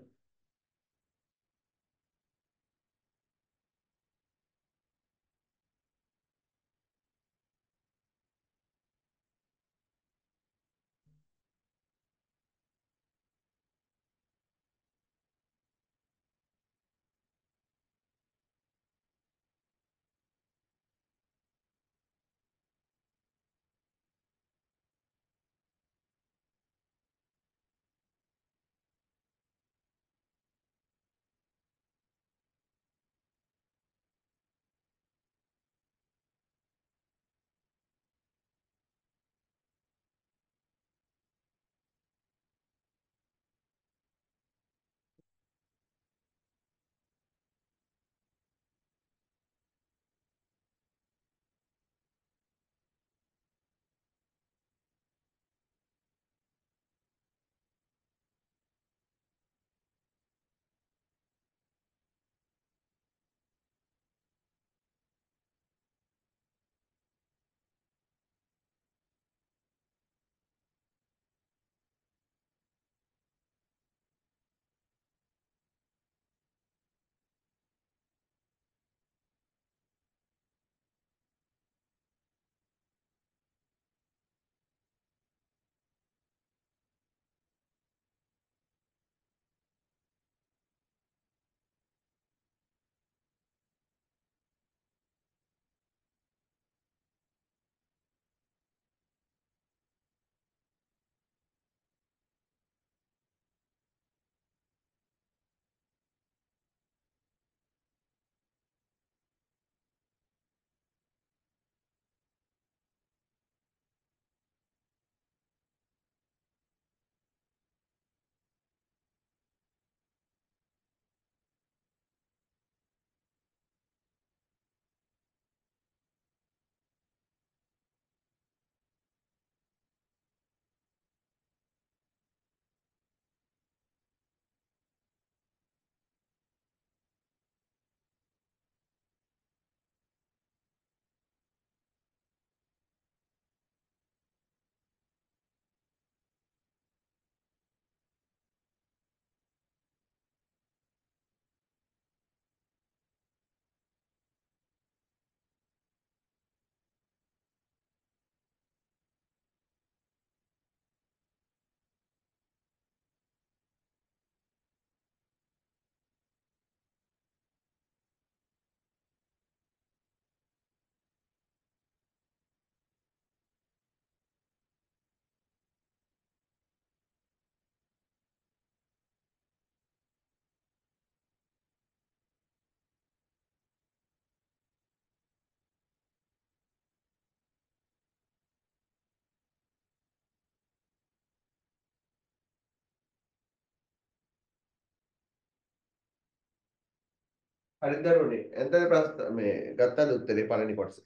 හරිද දරුවනේ? එතන ප්‍රශ්න මේ ගත්තද උත්තරේ පළවෙනි කොටස?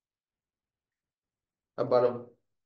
අපි බලමු.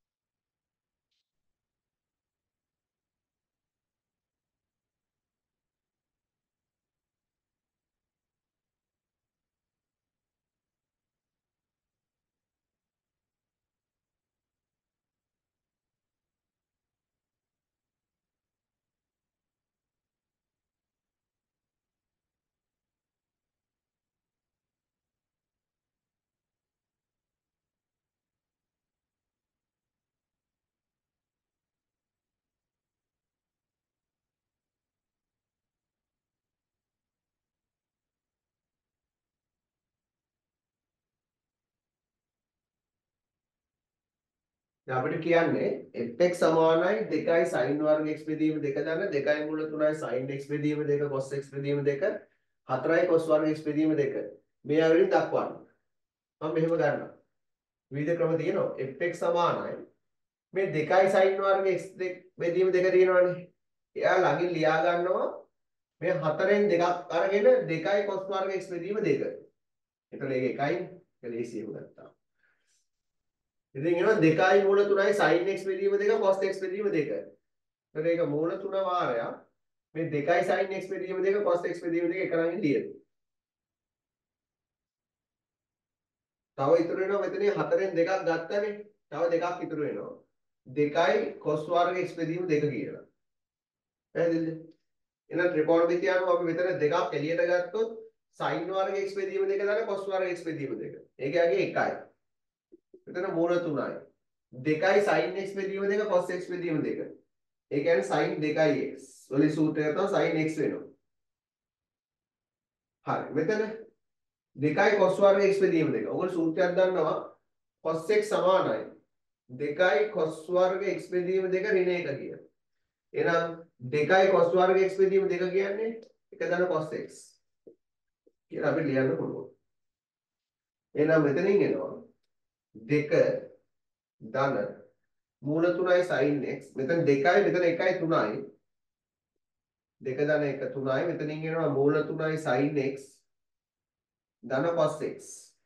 දැන් අපිට කියන්නේ fx සමානයි 2යි sin වර්ග x බෙදීම 2 දන්න 2යි මුල 3යි sin x බෙදීම 2 cos x බෙදීම 2 4යි cos වර්ග x බෙදීම 2 මේ ආකාරයෙන් දක්වන්න. මම මෙහෙම ගන්නවා. විවිධ ක්‍රම තියෙනවා. fx සමානයි මේ 2යි sin වර්ග x බෙදීම 2 තියෙනවනේ. එයා ළඟින් ලියා ගන්නවා මේ 4න් දෙකක් අරගෙන 2යි cos වර්ග x බෙදීම 2. එතකොට ඒක එකයි. ඒක ලේසියෙම ගත්තා. ඉතින් එනවා 2යි මූල 3යි sin x බෙදීම 2 cos x බෙදීම 2. එතකොට ඒක මූල 3 වාරයක් මේ 2යි sin x බෙදීම 2 cos x බෙදීම 2 එක ළඟින් ලියන. තව ඉතුරු වෙනවා මෙතන 4න් දෙකක් ගත්තනේ. තව දෙකක් ඉතුරු වෙනවා. 2යි cos වර්ග x බෙදීම 2 කියලා. පැහැදිලිද? එහෙනම් ත්‍රිකෝණමිතිය අනුව අපි මෙතන දෙකක් එළියට ගත්තොත් sin වර්ග x බෙදීම 2 දාලා cos වර්ග x බෙදීම 2. ඒක යගේ එකයි. මෙතන මූල 3යි. 2යි sin x බෙදීම 2 cos x බෙදීම 2. ඒ කියන්නේ sin 2x. වලින් සූත්‍රය තමයි sin x වෙනවා. හරි. මෙතන 2යි cos වර්ග x බෙදීම 2. ඔයගොල්ලෝ සූත්‍රයක් දන්නවා cos x සමානයි 2යි cos වර්ග x බෙදීම 2 ඍණ 1 කියලා. එහෙනම් 2යි cos වර්ග x බෙදීම 2 කියන්නේ 1 ධන cos x කියලා අපි ලියන්න පුළුවන්. එහෙනම් මෙතනින් එනවා 2 ධන මූල 3යි sin x මෙතන 2යි මෙතන 1යි 3යි 2 ධන 1 3යි මෙතනින් එනවා මූල 3යි sin x ධන cos x.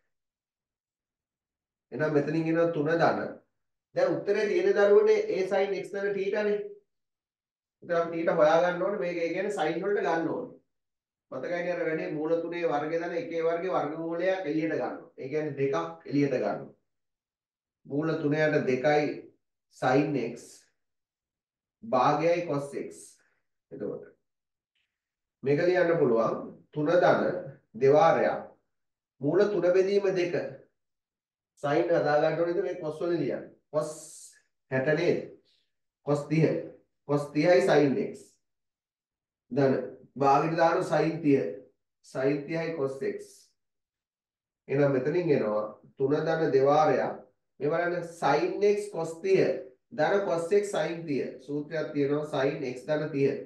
එහෙනම් මෙතනින් එනවා 3 ධන. දැන් උත්තරේ තියෙන දරුවනේ a sin x ධන θ නේ. ඉතින් අපි θ හොයා ගන්න ඕනේ මේක ඒ කියන්නේ sin වලට ගන්න ඕනේ. මතකයිනේ අර වැඩේ මූල 3 වර්ගය දන 1 වර්ගේ වර්ගමූලයක් එළියට ගන්නවා. ඒ කියන්නේ දෙකක් එළියට ගන්නවා. මූල 3ට 2යි sin x භාගයයි cos x. එතකොට මේක ලියන්න පුළුවන් 3 ධන දෙවාරයක් මූල 3 බෙදීම 2 sin හදා ගන්න ඕනේද මේ cos වලින් ලියන්න. cos 60 නේද? cos 30. cos 30යි sin x ධන භාගයට දාන sin 30. sin 30යි cos x. එහෙනම් මෙතනින් එනවා 3 ධන දෙවාරයක් මේ බලන්න sin x cos 30 ධන cos x sin 30 සූත්‍රයක් තියෙනවා sin x ධන 30.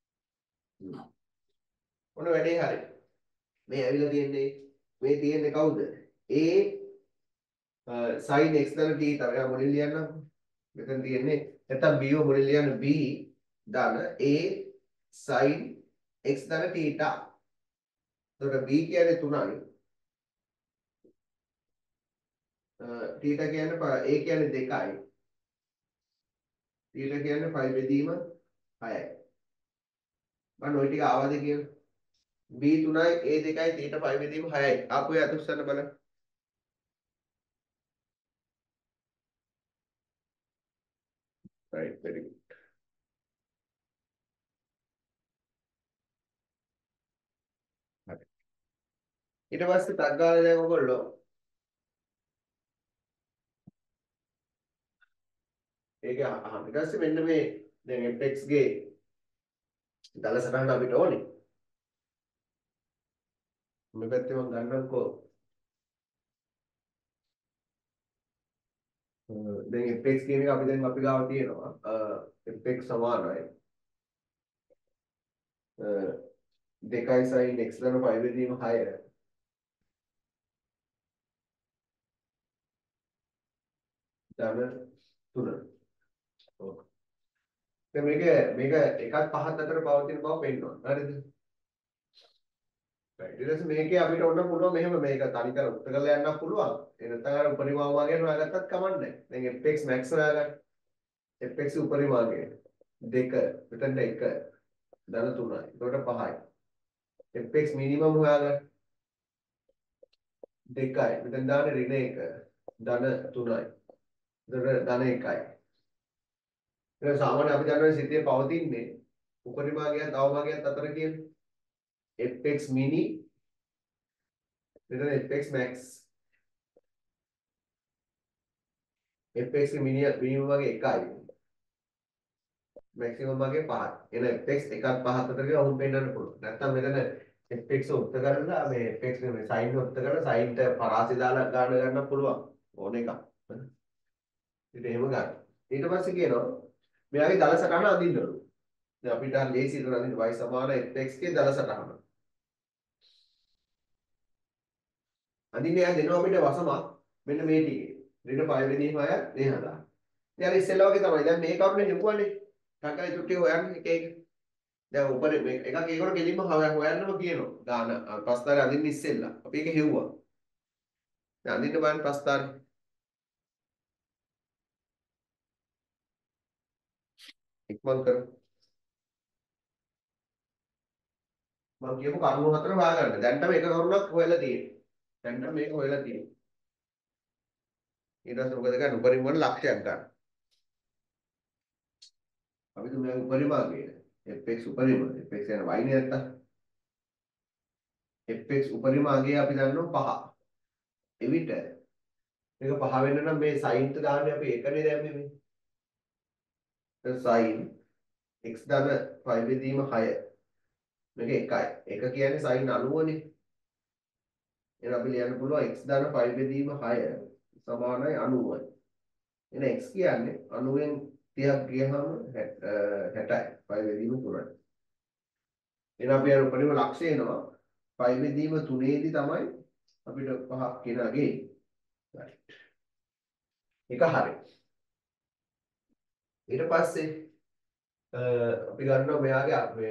ඔන්න වැඩේ හරි. මේ ඇවිල්ලා තියෙන්නේ මේ තියෙන්නේ කවුද? a sin x ධන t තරග මොනින් ලියන්නම්කො. මෙතන තියෙන්නේ නැත්තම් b ව මොනින් ලියන්න b ධන a sin x ධන t. එතකොට b කියන්නේ 3යි. θ කියන්නේ a කියන්නේ 2යි. θ කියන්නේ 5 බෙදීම 6යි. බලන්න ওই ටික ආවද කියලා. b 3යි a 2යි θ 5 බෙදීම 6යි. ආපු ය අතුස්සන්න බලන්න. right very good. හරි. ඊට පස්සේ ටක් ගාලා දැන් ඔයගොල්ලෝ ඒක අහන්න. ඊට පස්සේ මෙන්න මේ දැන් fx ගේ දල සටහන අපිට ඕනේ. මේ පැත්තේ මම ගන්නම්කෝ. දැන් fx කියන එක අපි දැන් අපි ගාව තියෙනවා. fx සමානයි 2යි sin x ධන 5 බෙදීම 6 ධන 3. ඔව්. දැන් මේක එකත් පහත් අතර පවතින බව පෙන්නනවා. හරිද? ඊට පස්සේ මේකේ අපිට ඔන්න පුළුවන් මෙහෙම මේක තනි කර උත්තර කරලා යන්නත් පුළුවන්. ඒ නැත්නම් අර උපරිමාවගේ හොයාගත්තත් කමක් නැහැ. දැන් fx max හොයාගන්න. fx උපරිමාවගේ 2 මෙතන 1 ධන 3යි. එතකොට 5යි. fx minimum හොයාගන්න. 2යි. මෙතන දාන්න ඍණ 1 ධන 3යි. එතකොට ධන 1යි. ඒක සාමාන්‍ය අපි දන්නවා සිතේ පවතින්නේ උපරිමාගයත් අවමාගයත් අතර කියන්නේ fx mini මෙතන fx max fx minimum වගේ 1යි maximum වගේ 5යි එන fx 1ත් 5ත් අතර කියලා ඔහොම පෙන්නන්න පුළුවන් නැත්නම් මෙතන fx උත්ත කරලා මේ fx නෙමෙයි sin උත්ත කරලා sin ට පරාසය දාලා ගන්න පුළුවන් ඕන එකක් ඊට එහෙම ගන්න ඊට පස්සේ කියනවා මෙයාගේ දල සටහන අඳින්න ඕන දැන් අපිට ලේසි කරලා අඳින්න y සමාන fx ගේ දල සටහන අඳින්න යා දෙනවා අපිට වසමක් මෙන්න මේ ටිකේ ඍණ 5 වෙනි 6 මේ හදා දැන් ඉස්සෙල්ලා වගේ තමයි දැන් මේ කවුරුනේ නෙවුවනේ ටකයි චුට්ටි හොයන්න එක එක දැන් උඩ මේ එකක් ඒකට ගෙලින්ම හොයන්නම කියනවා දාන ප්‍රස්තාරය අඳින්න ඉස්සෙල්ලා අපි ඒක හෙව්වා දැන් අඳින්න බලන්න ප්‍රස්තාරය ඉක්මන් කරමු මම කියපු කරුණු හතර හොයාගන්න දැන්ටම එක කරුණක් හොයලා තියෙන්නේ දැන්ටම මේක හොයලා තියෙන්නේ ඊට පස්සේ මොකද ගන්න උපරිම වල ලක්ෂයක් ගන්න අපි තුමේ උපරිමාගේ fx උපරිම fx යන y නේ නැත්තම් fx උපරිමාගේ අපි දන්නවා 5 එවිට මේක 5 වෙන්න නම් මේ sin ට දාන්නේ අපි එකනේ දැම්මේ මේ sin x ධන 5 බෙදීම 6 මේක 1යි 1 කියන්නේ sin 90නේ එහෙනම් අපි ලියන්න පුළුවන් x ධන 5 බෙදීම 6 සමානයි 90යි එහෙනම් x කියන්නේ 90න් 30ක් ගියහම 60යි 5 බෙදීම 3යි එහෙනම් අපි අර උපරිම ලක්ෂය එනවා 5 බෙදීම 3 දී තමයි අපිට 5ක් කියනගේ ඒක හරි ඊට පස්සේ අපි ගන්නවා මෙයාගේ මේ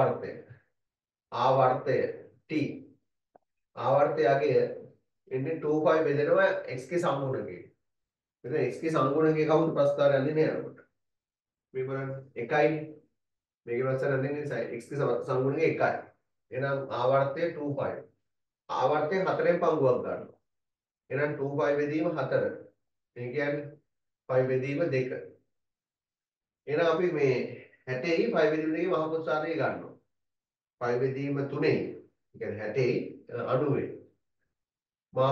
ආවර්තය t ආවර්තයගේ එන්නේ 25 බෙදෙනවා x ගේ සම්ගුණකේ මෙතන x ගේ සම්ගුණකේ කවුද ප්‍රස්තාරය අඳින්නේ යනකොට මේ බලන්න 1යි මේකේ ප්‍රස්තාරය අඳින්නේ x ගේ සම්ගුණකේ 1යි එහෙනම් ආවර්තය 25 ආවර්තය 4න් පංගුවක් ගන්නවා එහෙනම් 25 බෙදීම 4 මේ කියන්නේ 5 බෙදීම 2 එහෙනම් අපි මේ 60යි 5 බෙදීම 2 මහ පොත් සාධකය ගන්නවා 5 බෙදීම 3යි කියන්නේ 60යි 90යි මහ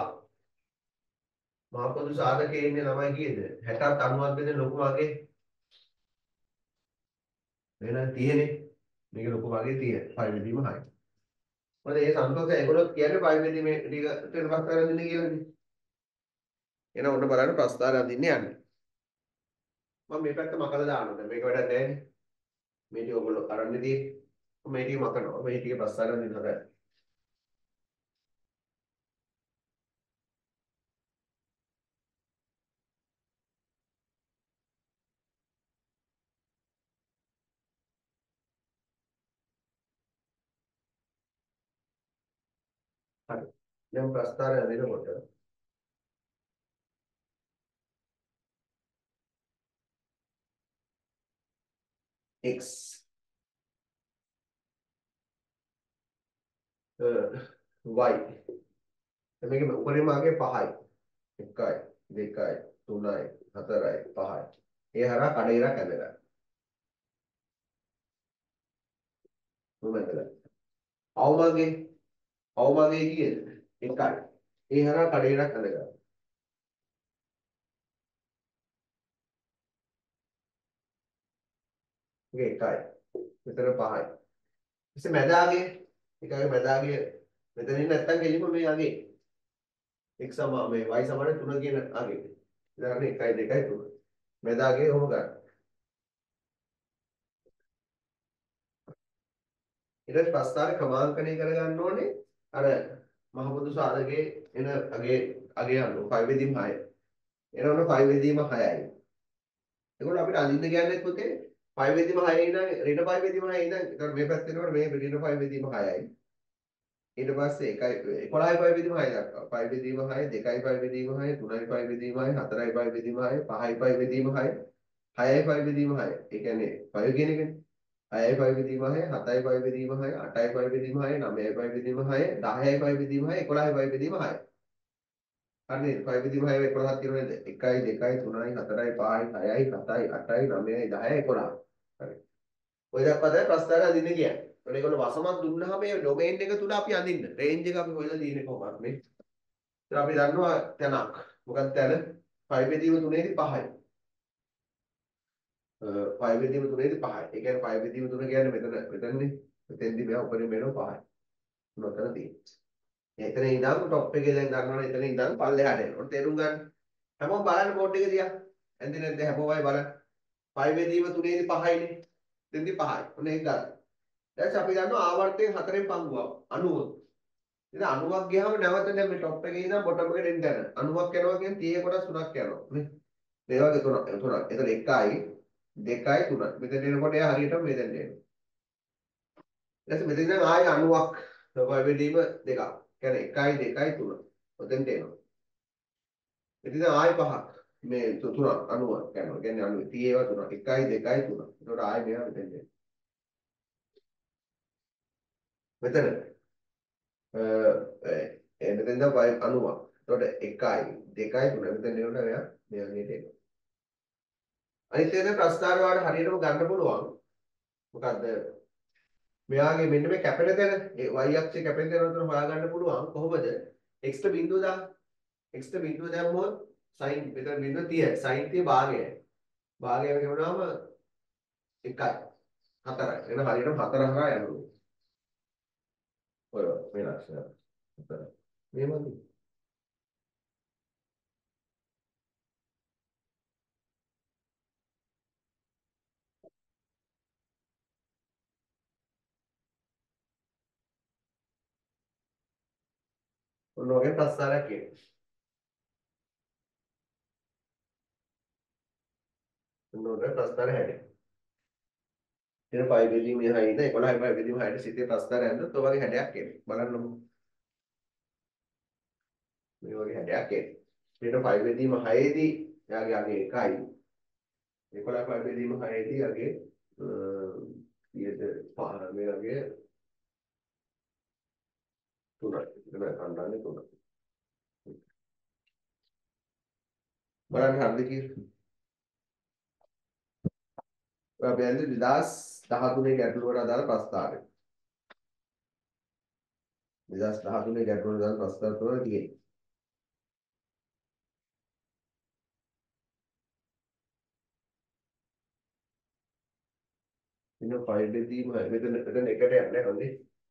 පොදු සාධකයේ ඉන්නේ ළමයි කීයද 60ත් 90ත් බෙදෙන ලොකු මාගේ එහෙනම් 30නේ මේක ලොකු මාගේ 30 5 බෙදීම 6යි මොකද මේ සම්පූර්ණ ඒගොල්ලෝ කියන්නේ 5 බෙදීම ටික ප්‍රස්තාර අඳින්න කියලානේ එහෙනම් ඔන්න බලන්න ප්‍රස්තාර අඳින්න යන්නේ මම මේ පැත්ත මකලා දානවා දැන් මේක වැඩක් නැහැ නේ මේ ටික ඔයගොල්ලෝ අරන්නේ තියෙන්නේ මේ ටික මකනවා මේ ටික ප්‍රස්තාර අඳින්න හදයි හරි දැන් ප්‍රස්තාරය අඳිනකොට x y මේක උපරිමාගේ 5යි 1යි 2යි 3යි 4යි 5යි ඒ හරහා කඩේරක් ඇදගන්න මොකද අවමාගේ කීයද 1යි ඒ හරහා කඩේරක් ඇදගන්න මේක 1යි මෙතන 5යි ඊට මැදාගේ එකගේ මැදාගේ මෙතනින් නැත්තම් ගෙලිම මේ අගේ x සම මේ y සමාන 3 කියන අගේ ඉතින් 1යි 2යි 3 මැදාගේ ඔහොම ගන්න ඊට පස්සේ ප්‍රස්තාර ක්‍රමාංකණය කරගන්න ඕනේ අර මහ පොදු සාධකයේ එන අගේ අනුව 5 බෙදීම 6 එනවනේ 5 බෙදීම 6යි එතකොට අපිට අඳින්න කියන්නේ පුතේ 5 බෙදීම 6 ඉඳන් ඍණ 5 බෙදීම 6 ඉඳන් එතකොට මේ පැත්තේ එනකොට මේ ඍණ 5 බෙදීම 6යි ඊට පස්සේ 1යි 11යි පයි බෙදීම 6 දක්වා. පයි බෙදීම 6, 2යි පයි බෙදීම 6, 3යි පයි බෙදීම 6, 4යි පයි බෙදීම 6, 5යි පයි බෙදීම 6, 6යි පයි බෙදීම 6. ඒ කියන්නේ පය කියන එකනේ. 6යි පයි බෙදීම 6, 7යි පයි බෙදීම 6, 8යි පයි බෙදීම 6, 9යි පයි බෙදීම 6, 10යි පයි බෙදීම 6, 11යි පයි බෙදීම 6. හරි නේද? පයි බෙදීම 6 11ක් කියනවා නේද? 1යි 2යි 3යි 4යි 5යි 6යි 7යි 8යි 9යි 10යි 11. හරි. ඔය දක්වා තමයි ප්‍රස්තාර අඳින්න කියන්නේ. ඒකට ඒගොල්ලෝ වසමක් දුන්නාම මේ ඩොමේන් එක තුල අපි අඳින්න. රේන්ජ් එක අපි හොයලා තියෙන්නේ කොහොමද මේ? ඉතින් අපි දන්නවා තැනක්. මොකක්ද තැන? 5 බෙදීම 3ේදී 5යි. 5 බෙදීම 3ේදී 5යි. ඒ කියන්නේ 5 බෙදීම 3 කියන්නේ මෙතනනේ. මෙතෙන්දී මෙයා උඩින් මෙනෝ 5යි. මොකක්ද තියෙන්නේ? එතන ඉඳන් টොප් එකේ දැන් ගන්නවනේ එතන ඉඳන් පල්ලෙහාට එනවා. තේරුම් ගන්න. හැමෝම බලන්න බෝඩ් එක දිහා. ඇන්ද නැද්ද හැමෝමයි බලන්න. 5 බෙදීම 3ේදී 5යිනේ. එතෙන්දී 5යි. ඔන්න ඒක ගන්න. දැන් අපි දන්නවා ආවර්තයෙන් 4න් පංගුවක් 90. ඉතින් 90ක් ගියාම නැවත දැන් මේ টොප් එකේ ඉඳන් බොටම් එකට එන්න යන 90ක් යනවා කියන්නේ 30 කොටස් 3ක් යනවා නේ. මේ වගේ තුනක්. එතන 1යි 2යි 3යි. මෙතන එනකොට එයා හරියටම මෙතෙන් එනවා. ඊට පස්සේ මෙතන ඉඳන් ආයෙ 90ක් ස්වභාව බෙදීම දෙකක්. කියන්නේ 1යි 2යි 3. ඔතෙන්ට එනවා. ඉතින් ආයෙ පහක්. මේ තුනක් 90ක් යනවා. කියන්නේ 90 30 ඒවා තුනක්. 1යි 2යි 3. ඒකට ආයෙ මෙයා මෙතෙන් එනවා. මෙතන මෙතෙන් ඉඳන් 90ක්. එතකොට 1යි 2යි 3 මෙතෙන් එනකොට මෙයා මෙයාගේ එනවා. අනිත් එක ප්‍රස්තාර වලට හරියටම ගන්න පුළුවන්. මොකද්ද? මෙයාගේ මෙන්න මේ කැපෙන තැන ඒ y අක්ෂයේ කැපෙන තැන උතන හොයාගන්න පුළුවන් කොහොමද? x ට බිඳුව දාන්න. x ට බිඳුව දැම්මොත් sin මෙතන බිඳුව 30යි. sin 30 භාගයයි. භාගය කියනවාම 1යි 4යි. එන හරියටම 4 හරහා යනවා. ඔය මේ ලක්ෂණ 4. මේවද? ඔන්න ඔගේ ප්‍රස්තාරයක් කියනවා. ඔන්න ඔගේ ප්‍රස්තාරය හැදෙනවා. එන 5 බෙදීම 6 ඉඳ 11යි 5 බෙදීම 6ට සිටේ ප්‍රස්තාරය ඇඳුත් ඔය වගේ හැඩයක් එනවා. බලන්නකො. මේ වගේ හැඩයක් එනවා. ඊට 5 බෙදීම 6ේදී එයාගේ අගේ 1යි 11 5 බෙදීම 6ේදී අගේ ඊට මේ වගේ 3යි. ඒක කණ්ඩායමේ 3යි. බලන්න හරිද කියලා. ඔය අපි ඇඳි 2013 ගැටලුවට අදාළ ප්‍රස්තාවය. 2013 ගැටලුවට අදාළ ප්‍රස්තාව තුන තියෙනවා. ඉතින් 5 බෙදීම මෙතන එකට යන්නේ හොඳේ.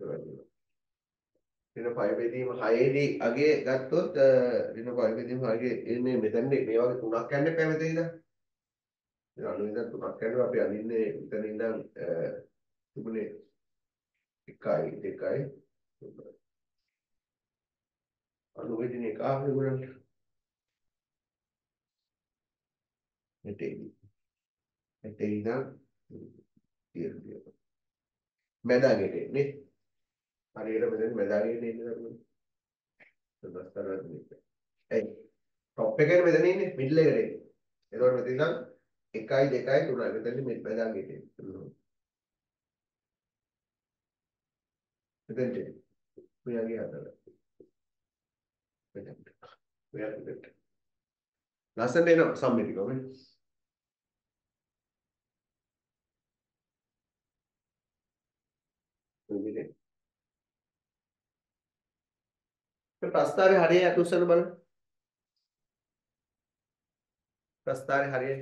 ඍණ 5 බෙදීම 6ේදී අගේ ගත්තොත් ඍණ 5 බෙදීම 6ගේ එන්නේ මෙතන මේ වගේ තුනක් යන්න එපා මෙතන ඉඳන්. ඉතින් අනු ඉඳන් තුනක් යනවා අපි අඳින්නේ මෙතන ඉඳන් තිබුණේ 1යි 2යි අනු වෙදින එක ආවේ උගලන්ට. මෙතෙන්දී ඉඳන් තියෙන්නේ. මැදාගේට නේ. හරියට මෙතන මැදාගේට ඉන්නේ නේද? ප්‍රස්තාරයක් නෙමෙයි. ඇයි টොප් එකේ මෙතන ඉන්නේ මිඩල් එකට එන්නේ. ඒතකොට මෙතන ඉඳන් 1යි 2යි 3යි මෙතන මේ බෙදාගෙන ඉන්නේ. මෙතෙන්ට මෙයාගේ හදලා. මෙතෙන්ට. මෙයාට. ලස්සනට එනවා සම්මිතිකව නේ. මේ ප්‍රස්තාරේ හරිය අතුස්සන බලන්න. ප්‍රස්තාරේ හරිය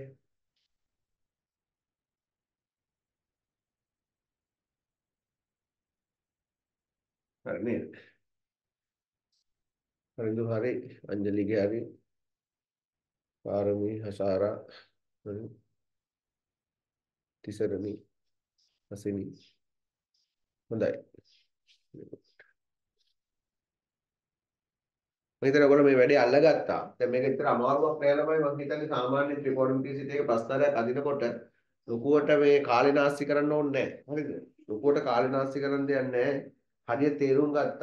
හරි නේද? හරිද හරි අංජලිගේ හරි පාරමී හසාරා හරි තිසරණි හසිනි හොඳයි. මම හිතන්නේ ඔයගොල්ලෝ මේ වැඩේ අල්ලගත්තා. දැන් මේක විතර අමාරුවක් නෑ ළමයි. මම හිතන්නේ සාමාන්‍ය ත්‍රිකෝණමිතිය සිට එක ප්‍රස්තාරයක් අදිනකොට ලොකුවට මේ කාලේ නාස්ති කරන්න ඕනේ නෑ. හරිද? ලොකුවට කාලේ නාස්ති කරන්න දෙයක් නෑ. හරියට තේරුම් ගත්තා.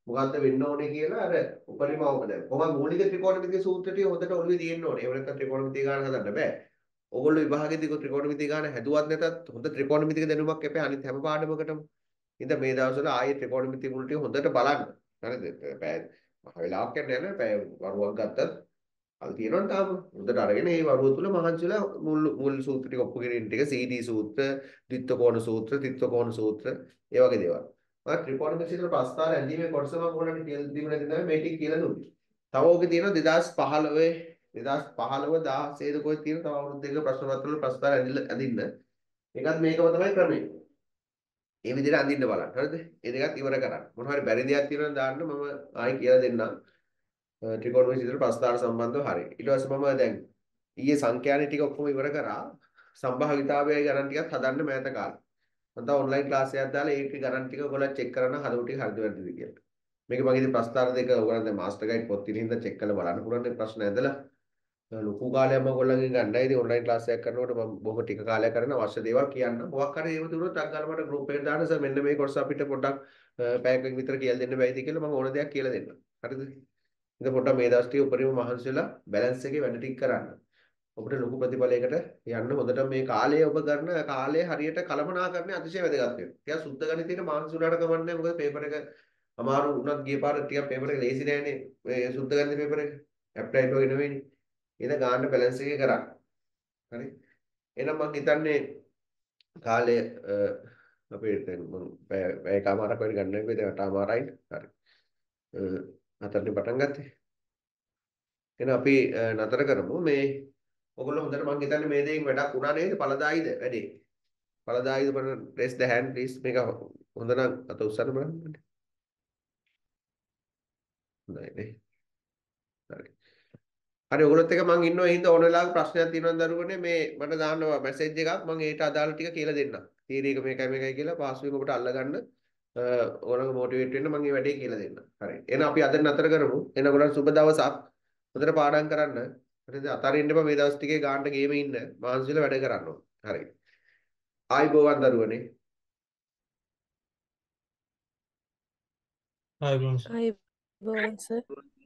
මොකද්ද වෙන්න ඕනේ කියලා අර උපරිම අවබෝධය. කොහොමද මූලික ත්‍රිකෝණමිතිය සූත්‍ර ටික හොඳට ඔළුවේ තියෙන්න ඕනේ. ඒව නැත්නම් ත්‍රිකෝණමිතිය ගන්න හදන්න බෑ. ඕගොල්ලෝ විභාගෙදී ත්‍රිකෝණමිතිය ගන්න හැදුවත් නැතත් හොඳ ත්‍රිකෝණමිතික දැනුමක් එපේ අනිත් හැම පාඩමකටම. ඉතින් මේ දවස්වල ආයේ ත්‍රිකෝණමිතිය මුල් ටික හොඳට බලන්න. හරිද? පැය මහ වෙලාවක් යන්නේ නැහැ. පැය වරුවක් ගත්තත් අල් තියෙනවා තාම. හොඳට අරගෙන මේ වරුව තුල මහන්සිලා මුල් සූත්‍ර ටික ඔප්පු කිරීම ටික CD සූත්‍ර, ද්විත්වකෝණ සූත්‍ර, ත්‍රිත්වකෝණ සූත්‍ර ඒ වගේ දේවල්. මම ත්‍රිකෝණමිතිය විතර ප්‍රස්තාර ඇඳීමේ කොටස මම ඕගොල්ලන්ට කියලා දීම නැති තමයි මේ ටික කියලා දුන්නේ. තව ඕකේ තියෙනවා 2015 16 ද කොහෙද තියෙන තව අවුරුදු දෙකක ප්‍රශ්න පත්‍ර වල ප්‍රස්තාර ඇඳින්න. ඒකත් මේකම තමයි ක්‍රමය. ඒ විදිහට අඳින්න බලන්න. හරිද? ඒ දෙකත් ඉවර කරන්න. මොනවා හරි බැරි දෙයක් තියෙනවා නම් දාන්න මම ආයි කියලා දෙන්නම්. ත්‍රිකෝණමිතිය විතර ප්‍රස්තාර සම්බන්ධව හරි. ඊට පස්සේ මම දැන් ඊයේ සංඛ්‍යාන ටික ඔක්කොම ඉවර කරා. සම්භාවිතාවයයි ගණන් ටිකත් හදන්න මෑත කාලේ. මම තා ඔන්ලයින් ක්ලාස් එකක් දාලා ඒක ගණන් ටික ඔයගොල්ලෝ චෙක් කරන්න හදවත ටික හරිද වැරදිද කියලා. මේක මගේ ඉතින් ප්‍රස්තාර දෙක ඔයගොල්ලන් දැන් මාස්ටර් ගයිඩ් පොත් තියෙන හින්දා චෙක් කරලා බලන්න පුළුවන් නේ ප්‍රශ්න ඇදලා. ලොකු කාලයක් මම ඔයගොල්ලන්ගෙන් ගන්නයි ඉතින් ඔන්ලයින් ක්ලාස් එකක් කරනකොට මම බොහොම ටික කාලයක් කරන අවශ්‍ය දේවල් කියන්න. මොකක් හරි එහෙම තිබුණොත් ටක් ගාලා මට ගෲප් එකට දාන්න සර් මෙන්න මේ කොටස අපිට පොඩ්ඩක් පැයකින් විතර කියලා දෙන්න බැයිද කියලා මම ඕන දෙයක් කියලා දෙන්නම්. හරිද? ඉතින් පොඩ්ඩක් මේ දවස් ටික උපරිම මහන්සි වෙලා බැලන්ස් එකේ වැඩ ටික කරන්න. ඔබට ලොකු ප්‍රතිඵලයකට යන්න හොඳට මේ කාලය ඔබ කරන කාලය හරියට කළමනාකරණය අතිශය වැදගත් වෙනවා. ටිකක් සුද්ධ ගණිතේට මානසික උනාට කමන්නේ මොකද පේපර් එක අමාරු වුණත් ගිය පාර ටිකක් පේපර් එක ලේසි නෑනේ. මේ සුද්ධ ගණිත පේපර් එක ඇප්ලයිඩ් වගේ නෙවෙයිනේ. ඒක ගන්න බැලන්ස් එකේ කරන්න. හරි. එහෙනම් මම හිතන්නේ කාලය අපේ දැන් මම පැයකමාරක් වැඩි ගන්න නෑ දැන් 8:00යි. හරි. හතරට පටන් ගත්තේ. එහෙනම් අපි නතර කරමු මේ ඔයගොල්ලෝ හොඳට මම හිතන්නේ මේ දෙයින් වැඩක් වුණා නේද? ඵලදායිද වැඩේ? ඵලදායිද බලන්න raise the hand please. මේක හොඳ නම් අත උස්සන්න බලන්න. හොඳයි නේ. හරි. හරි ඔයගොල්ලොත් එක මම ඉන්නවා හින්දා ඕන වෙලාවක ප්‍රශ්නයක් තියෙනවා දරුවනේ මේ මට දාන්න මැසේජ් එකක් මම ඒට අදාළ ටික කියලා දෙන්නම්. තීරී එක මේකයි මේකයි කියලා පාස්වෙන් ඔබට අල්ලගන්න ඕනම මොටිවේට් වෙන්න මම මේ වැඩේ කියලා දෙන්නම්. හරි. එහෙනම් අපි අද නතර කරමු. එහෙනම් ඔයගොල්ලන්ට සුබ දවසක්. හොඳට පාඩම් කරන්න. හරිද? අතාරින්න එපා මේ දවස් ටිකේ ගාන්න ගේමේ ඉන්න. මානසිකව වැඩ කරන්න ඕන. හරි. ආයිබෝවන් දරුවනේ. ආයුබෝවන් සර්. ආයුබෝවන් සර්.